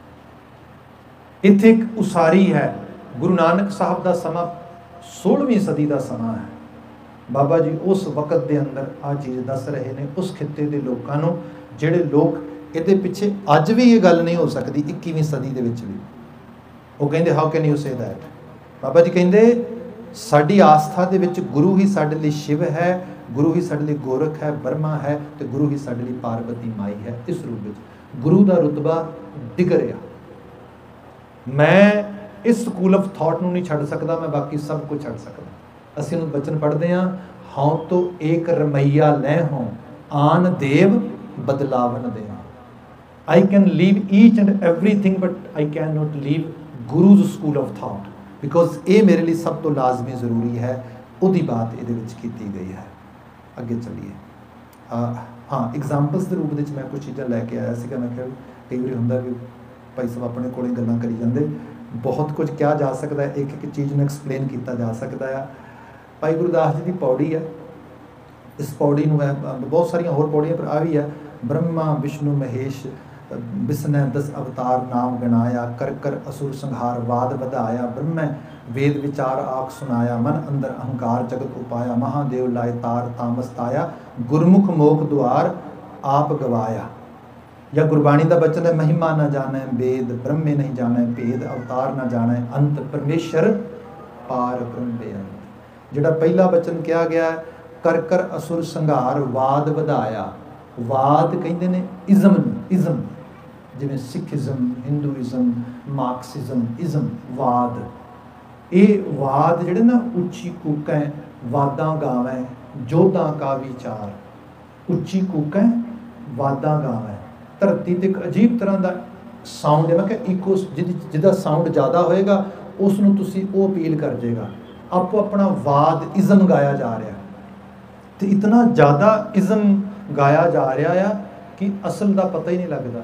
ਇੱਥੇ ਇੱਕ ਉਸਾਰੀ ਹੈ। ਗੁਰੂ ਨਾਨਕ ਸਾਹਿਬ ਦਾ ਸਮਾਂ ਸੋਲ੍ਹਵੀਂ ਸਦੀ ਦਾ ਸਮਾਂ ਹੈ। ਬਾਬਾ ਜੀ ਉਸ ਵਕਤ ਦੇ ਅੰਦਰ ਆਹ ਚੀਜ਼ ਦੱਸ ਰਹੇ ਨੇ ਉਸ ਖਿੱਤੇ ਦੇ ਲੋਕਾਂ ਨੂੰ, ਜਿਹੜੇ ਲੋਕ ਇਹਦੇ ਪਿੱਛੇ ਅੱਜ ਵੀ ਇਹ ਗੱਲ ਨਹੀਂ ਹੋ ਸਕਦੀ ਇੱਕੀਵੀਂ ਸਦੀ ਦੇ ਵਿੱਚ ਵੀ। ਉਹ ਕਹਿੰਦੇ how can you say that. Baba ji ਕਹਿੰਦੇ ਸਾਡੀ ਆਸਥਾ ਦੇ ਵਿੱਚ ਗੁਰੂ ਹੀ ਸਾਡੇ ਲਈ ਸ਼ਿਵ ਹੈ, ਗੁਰੂ ਹੀ ਸਾਡੇ ਲਈ ਗੋਰਖ ਹੈ, ਬਰਮਾ ਹੈ, ਤੇ ਗੁਰੂ ਹੀ ਸਾਡੇ ਲਈ ਪਾਰਬਤੀ ਮਾਈ ਹੈ। ਇਸ ਰੂਪ ਵਿੱਚ ਗੁਰੂ ਦਾ ਰੁਤਬਾ ਡਿਗਰਿਆ। ਮੈਂ ਇਸ ਸਕੂਲ ਆਫ ਥਾਟ ਨੂੰ ਨਹੀਂ ਛੱਡ ਸਕਦਾ, ਮੈਂ ਬਾਕੀ ਸਭ ਕੁਝ ਛੱਡ ਸਕਦਾ। ਅਸੀਂ ਉਹਨੂੰ ਬਚਨ ਪੜ੍ਹਦੇ ਹਾਂ, ਹਉ ਤੋਂ ਏਕ ਰਮਈਆ ਲੈ ਹੋਂ ਆਨ ਦੇਵ ਬਦਲਾਵਨ ਦੇ। I can leave each and everything, but I cannot leave Guru's school of thought, because ਇਹ ਮੇਰੇ ਲਈ ਸਭ ਤੋਂ ਲਾਜ਼ਮੀ ਜ਼ਰੂਰੀ ਹੈ। ਉਹਦੀ ਬਾਤ ਇਹਦੇ ਵਿੱਚ ਕੀਤੀ ਗਈ ਹੈ। ਅੱਗੇ ਚੱਲੀਏ। ਹਾਂ, ਐਗਜ਼ਾਮਪਲਸ ਦੇ ਰੂਪ ਵਿੱਚ ਮੈਂ ਕੁਝ ਚੀਜ਼ਾਂ ਲੈ ਕੇ ਆਇਆ ਸੀਗਾ। ਮੈਂ ਕਿਹਾ ਕਈ ਵਾਰੀ ਹੁੰਦਾ ਵੀ ਭਾਈ ਸਾਹਿਬ ਆਪਣੇ ਕੋਲੇ ਗੱਲਾਂ ਕਰੀ ਜਾਂਦੇ, ਬਹੁਤ ਕੁਝ ਕਿਹਾ ਜਾ ਸਕਦਾ, ਇੱਕ ਇੱਕ ਚੀਜ਼ ਨੂੰ ਐਕਸਪਲੇਨ ਕੀਤਾ ਜਾ ਸਕਦਾ ਆ। ਭਾਈ ਗੁਰਦਾਸ ਜੀ ਦੀ ਪੌੜੀ ਹੈ, ਇਸ ਪੌੜੀ ਨੂੰ ਹੈ, ਬਹੁਤ ਸਾਰੀਆਂ ਹੋਰ ਪੌੜੀਆਂ ਪਰ ਆ ਵੀ ਹੈ। ਬ੍ਰਹਮਾ ਵਿਸ਼ਨੂੰ ਮਹੇਸ਼ ਬਿਸਨੈ ਦਸ ਅਵਤਾਰ ਨਾਮ ਗਣਾਇਆ, ਕਰ ਕਰ ਅਸੁਰ ਸੰਘਾਰ ਵਾਦ ਵਧਾਇਆ, ਬ੍ਰਹਮੈ ਵੇਦ ਵਿਚਾਰ ਆਖ ਸੁਨਾਇਆ, ਮਨ ਅੰਦਰ ਅਹੰਕਾਰ ਜਗਤ ਉਪਾਇਆ, ਮਹਾਦੇਵ ਲਾਇ ਤਾਰ ਤਾਮਸ ਤਾਇਆ, ਗੁਰਮੁਖ ਮੋਖ ਦੁਆਰ ਆਪ ਗਵਾਇਆ। ਜਾਂ ਗੁਰਬਾਣੀ ਦਾ ਬਚਨ ਹੈ, ਮਹਿਮਾ ਨਾ ਜਾਣੈ ਵੇਦ, ਬ੍ਰਹਮੇ ਨਹੀਂ ਜਾਣੈ ਭੇਦ, ਅਵਤਾਰ ਨਾ ਜਾਣੈ ਅੰਤ, ਪਰਮੇਸ਼ਰ ਪਾਰ ਬ੍ਰਹਮ ਬੇਅੰਤ। ਜਿਹੜਾ ਪਹਿਲਾ ਬਚਨ ਕਿਹਾ ਗਿਆ, ਕਰ ਕਰ ਅਸੁਰ ਸੰਘਾਰ ਵਾਦ ਵਧਾਇਆ। ਵਾਦ ਕਹਿੰਦੇ ਨੇ ਇਜ਼ਮ ਨੂੰ, ਇਜ਼ਮ ਜਿਵੇਂ ਸਿੱਖਿਜ਼ਮ, ਹਿੰਦੂਇਜ਼ਮ, ਮਾਰਕਸਿਜ਼ਮ, ਇਜ਼ਮ, ਵਾਦ। ਇਹ ਵਾਦ ਜਿਹੜੇ ਨਾ ਉੱਚੀ ਕੂਕੈ ਵਾਦਾਂ ਗਾਵੈ, ਜੋਧਾਂ ਕਾ ਵਿਚਾਰ। ਉੱਚੀ ਕੂਕੈ ਵਾਦਾਂ ਗਾਵੈ। ਧਰਤੀ ਤੇ ਇੱਕ ਅਜੀਬ ਤਰ੍ਹਾਂ ਦਾ ਸਾਊਂਡ ਹੈ। ਮੈਂ ਕਿਹਾ ਇਕੋ ਜਿਹਦੀ ਜਿਹਦਾ ਸਾਊਂਡ ਜ਼ਿਆਦਾ ਹੋਏਗਾ ਉਸ ਨੂੰ ਤੁਸੀਂ ਉਹ ਅਪੀਲ ਕਰ ਜਾਏਗਾ। ਆਪੋ ਆਪਣਾ ਵਾਦ ਇਜ਼ਮ ਗਾਇਆ ਜਾ ਰਿਹਾ, ਤੇ ਇਤਨਾ ਜ਼ਿਆਦਾ ਇਜ਼ਮ ਗਾਇਆ ਜਾ ਰਿਹਾ ਆ ਕਿ ਅਸਲ ਦਾ ਪਤਾ ਹੀ ਨਹੀਂ ਲੱਗਦਾ।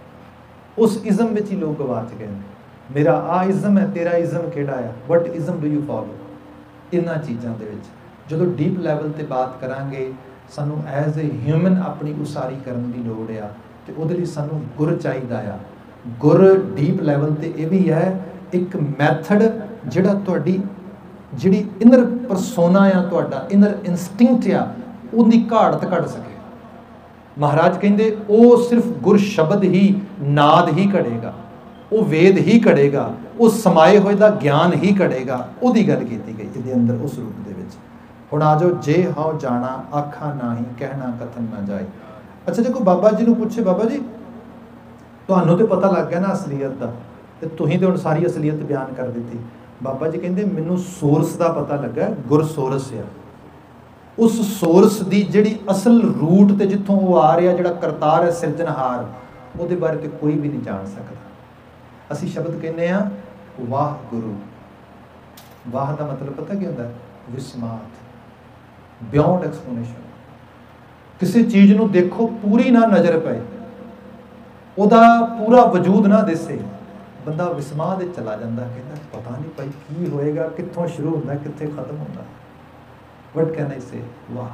ਉਸ ਇਜ਼ਮ ਵਿੱਚ ਹੀ ਲੋਕ ਗਵਾਚ ਗਏ ਨੇ। ਮੇਰਾ ਆ ਇਜ਼ਮ ਹੈ, ਤੇਰਾ ਇਜ਼ਮ ਕਿਹੜਾ ਆ, what ism do you follow. ਇਹਨਾਂ ਚੀਜ਼ਾਂ ਦੇ ਵਿੱਚ ਜਦੋਂ ਡੀਪ ਲੈਵਲ 'ਤੇ ਬਾਤ ਕਰਾਂਗੇ, ਸਾਨੂੰ ਐਜ਼ ਏ ਹਿਊਮਨ ਆਪਣੀ ਉਸਾਰੀ ਕਰਨ ਦੀ ਲੋੜ ਆ, ਤੇ ਉਹਦੇ ਲਈ ਸਾਨੂੰ ਗੁਰ ਚਾਹੀਦਾ ਆ। ਗੁਰ ਡੀਪ ਲੈਵਲ 'ਤੇ ਇਹ ਵੀ ਹੈ ਇੱਕ ਮੈਥਡ ਜਿਹੜਾ ਤੁਹਾਡੀ ਜਿਹੜੀ ਇਨਰ ਪਰਸੋਨਾ ਆ, ਤੁਹਾਡਾ ਇਨਰ ਇਨਸਟਿੰਕਟ ਆ, ਉਹਦੀ ਘਾੜਤ ਕੱਢ ਸਕੇ। ਮਹਾਰਾਜ ਕਹਿੰਦੇ ਉਹ ਸਿਰਫ ਗੁਰ ਸ਼ਬਦ ਹੀ, ਨਾਦ ਹੀ ਘੜੇਗਾ, ਉਹ ਵੇਦ ਹੀ ਘੜੇਗਾ, ਉਹ ਸਮਾਏ ਹੋਏ ਦਾ ਗਿਆਨ ਹੀ ਘੜੇਗਾ। ਉਹਦੀ ਗੱਲ ਕੀਤੀ ਗਈ ਇਹਦੇ ਅੰਦਰ ਉਸ ਰੂਪ ਦੇ ਵਿੱਚ। ਹੁਣ ਆ ਜਾਓ, ਜੇ ਹਉ ਜਾਣਾ ਆਖਾਂ ਨਾਹੀਂ, ਕਹਿਣਾ ਕਥਨ ਨਾ ਜਾਏ। ਅੱਛਾ, ਦੇਖੋ ਬਾਬਾ ਜੀ ਨੂੰ ਪੁੱਛੇ, ਬਾਬਾ ਜੀ ਤੁਹਾਨੂੰ ਤੇ ਪਤਾ ਲੱਗ ਗਿਆ ਨਾ ਅਸਲੀਅਤ ਦਾ, ਤੇ ਤੁਸੀਂ ਤੇ ਹੁਣ ਸਾਰੀ ਅਸਲੀਅਤ ਬਿਆਨ ਕਰ ਦਿੱਤੀ। ਬਾਬਾ ਜੀ ਕਹਿੰਦੇ ਮੈਨੂੰ ਸੋਰਸ ਦਾ ਪਤਾ ਲੱਗਾ, ਗੁਰ ਸੋਰਸ ਆ। ਉਸ ਸੋਰਸ ਦੀ ਜਿਹੜੀ ਅਸਲ ਰੂਟ ਤੇ ਜਿੱਥੋਂ ਉਹ ਆ ਰਿਹਾ, ਜਿਹੜਾ ਕਰਤਾਰ ਹੈ, ਸਿਰਜਣਹਾਰ, ਉਹਦੇ ਬਾਰੇ ਤੇ ਕੋਈ ਵੀ ਨਹੀਂ ਜਾਣ ਸਕਦਾ। ਅਸੀਂ ਸ਼ਬਦ ਕਹਿੰਦੇ ਹਾਂ ਵਾਹ ਗੁਰੂ। ਵਾਹ ਦਾ ਮਤਲਬ ਪਤਾ ਕੀ ਹੁੰਦਾ? ਵਿਸਮਾਤ, ਬਿਯੋਂਡ ਐਕਸਪਲੇਨੇਸ਼ਨ। ਕਿਸੇ ਚੀਜ਼ ਨੂੰ ਦੇਖੋ, ਪੂਰੀ ਨਾ ਨਜ਼ਰ ਪਏ, ਉਹਦਾ ਪੂਰਾ ਵਜੂਦ ਨਾ ਦਿਸੇ, ਬੰਦਾ ਵਿਸਮਾਦ ਵਿੱਚ ਚਲਾ ਜਾਂਦਾ, ਕਹਿੰਦਾ ਪਤਾ ਨਹੀਂ ਭਾਈ ਕੀ ਹੋਏਗਾ, ਕਿੱਥੋਂ ਸ਼ੁਰੂ ਹੁੰਦਾ, ਕਿੱਥੇ ਖਤਮ ਹੁੰਦਾ। What can I say? ਵਾਹ।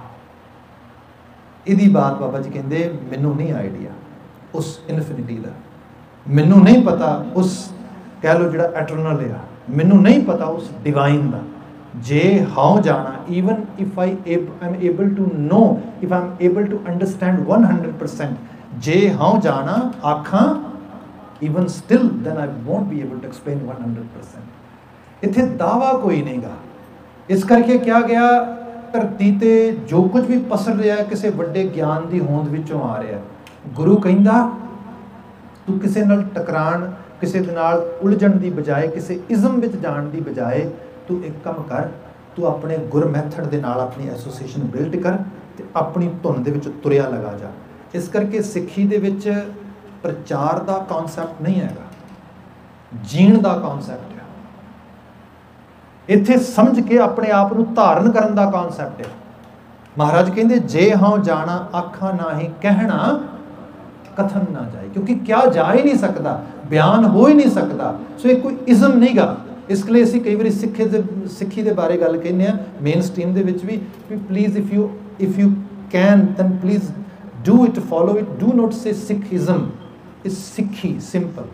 ਇਹਦੀ ਬਾਤ ਬਾਬਾ ਜੀ ਕਹਿੰਦੇ ਮੈਨੂੰ ਨਹੀਂ ਆਈਡੀਆ ਉਸ ਇਨਫਿਨਿਟੀ ਦਾ, ਮੈਨੂੰ ਨਹੀਂ ਪਤਾ ਉਸ ਕਹਿ ਲਓ ਜਿਹੜਾ ਐਟਰਨਲ ਆ, ਮੈਨੂੰ ਨਹੀਂ ਪਤਾ ਉਸ ਡਿਵਾਈਨ ਦਾ, जे हाउ जाना, even if I am able to know, if I am able to understand one hundred percent, जे हाउ जाना आखां, even still then I won't be able to explain one hundred percent। इत्थे दावा कोई नहीं गा। इस करके क्या गया, धरती ते जो कुछ भी पसर रहा है किसी वड्डे ज्ञान की होंद विचों आ रहा है। गुरु कहंदा तू किसी नाल टकराण, किसी दे नाल उलझण दी बजाय, किसी इज़म विच जाण दी बजाय तू एक काम कर, तू अपने गुर मैथड दे नाल अपनी एसोसीएशन बिल्ड कर ते अपनी धुन दे विच तुरिया लगा जा। इस करके सिੱਖੀ दे विच प्रचार दा कॉन्सैप्ट नहीं हैगा, जीण दा कॉन्सैप्ट है। इत्थे समझ के अपने आप नूं धारण करन दा कॉन्सैप्ट है। महाराज कहंदे जे हाउ जाना आखां नाही कहना कथन ना जाए, क्योंकि क्या जा ही नहीं सकता, बयान हो ही नहीं सकता। सो एक कोई इज़म नहीं गा। इस लिए असीं कई बारी सिੱਖੀ दे सिੱਖੀ दे बारे गल कहने आ मेन स्ट्रीम दे विच भी please if you if you can then please do it, follow it, do not say Sikhism is Sikhi simple.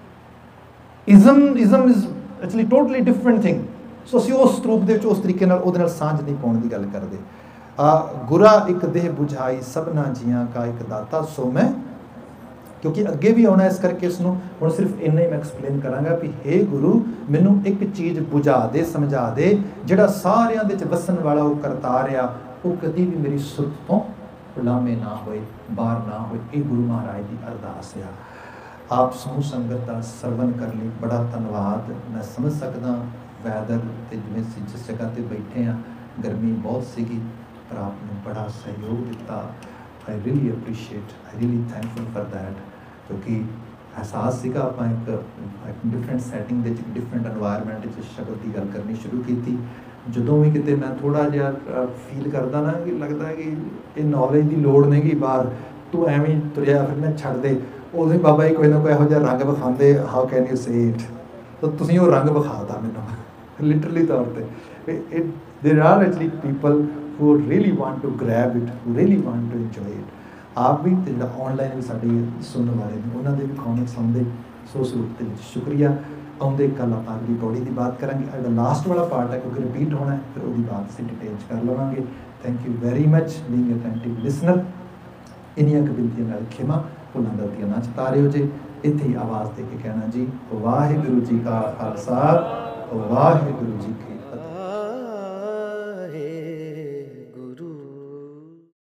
Ism ism is actually totally different thing. सो असीं उस रूप दे विच उस तरीके नाल उहदे नाल सांझ नहीं पाउण दी गल करदे। आ गुरा एक देह बुझाई सबना जियां का एक दाता सो मैं, क्योंकि अगे भी आना, इस करके इसनूं हुण सिर्फ इन्ना ही मैं एक्सप्लेन करांगा भी हे गुरु मैनूं एक चीज़ बुझा दे, समझा दे, जिहड़ा सारियां दे च वसन वाला वो करतार आ, वो कदी भी मेरी सुरत तो उलामे ना होए, बाहर ना होए। ये गुरु महाराज की अरदास आ। आप समूह संगत का सरवण कर ली बड़ा धन्यवाद। मैं समझ सकदा वैदर ते जिवें जिस जगह ते बैठे हैं गर्मी बहुत सीगी, पर आपने बड़ा सहयोग दिता। I really appreciate, I really thankful for that, क्योंकि एहसास सीगा आपां एक डिफरेंट सैटिंग दे विच डिफरेंट एनवायरनमेंट च शब्द की गल करनी शुरू की। ਜਦੋਂ भी किते मैं थोड़ा जिहा फील करदा ना कि लगता है कि ये नॉलेज की लोड़ नहीं कि बाहर तू एवें तुरिया फिर मैं छड़ दे, उदों बाबा जी कोई ना कोई इहो जिहा रंग विखांदे, how can you say it, तो तुसीं वो रंग विखाता मैनूं लिटरली तौर पे। It there are actually people who really want to grab it, who really want to enjoy it. आप भी ते जिहड़ा ऑनलाइन भी साडी सुनने वाले ने उन्हां दे भी कॉमेंट्स आउंदे, सो उस रूप दे विच शुक्रिया। आउंदे कल आप अगली पौड़ी की बात करेंगे। अगला लास्ट वाला पार्ट है क्योंकि रिपीट होना है, फिर वो बात से डिटेल कर लवांगे। Thank you very much being attentive listener. इन्नियां कबिलतियां नाल खिमा भुलां गलतियां ना चता रहे हो जे। इत्थे ही आवाज़ दे के कहना जी वाहिगुरू जी का खालसा वाहिगुरू जी की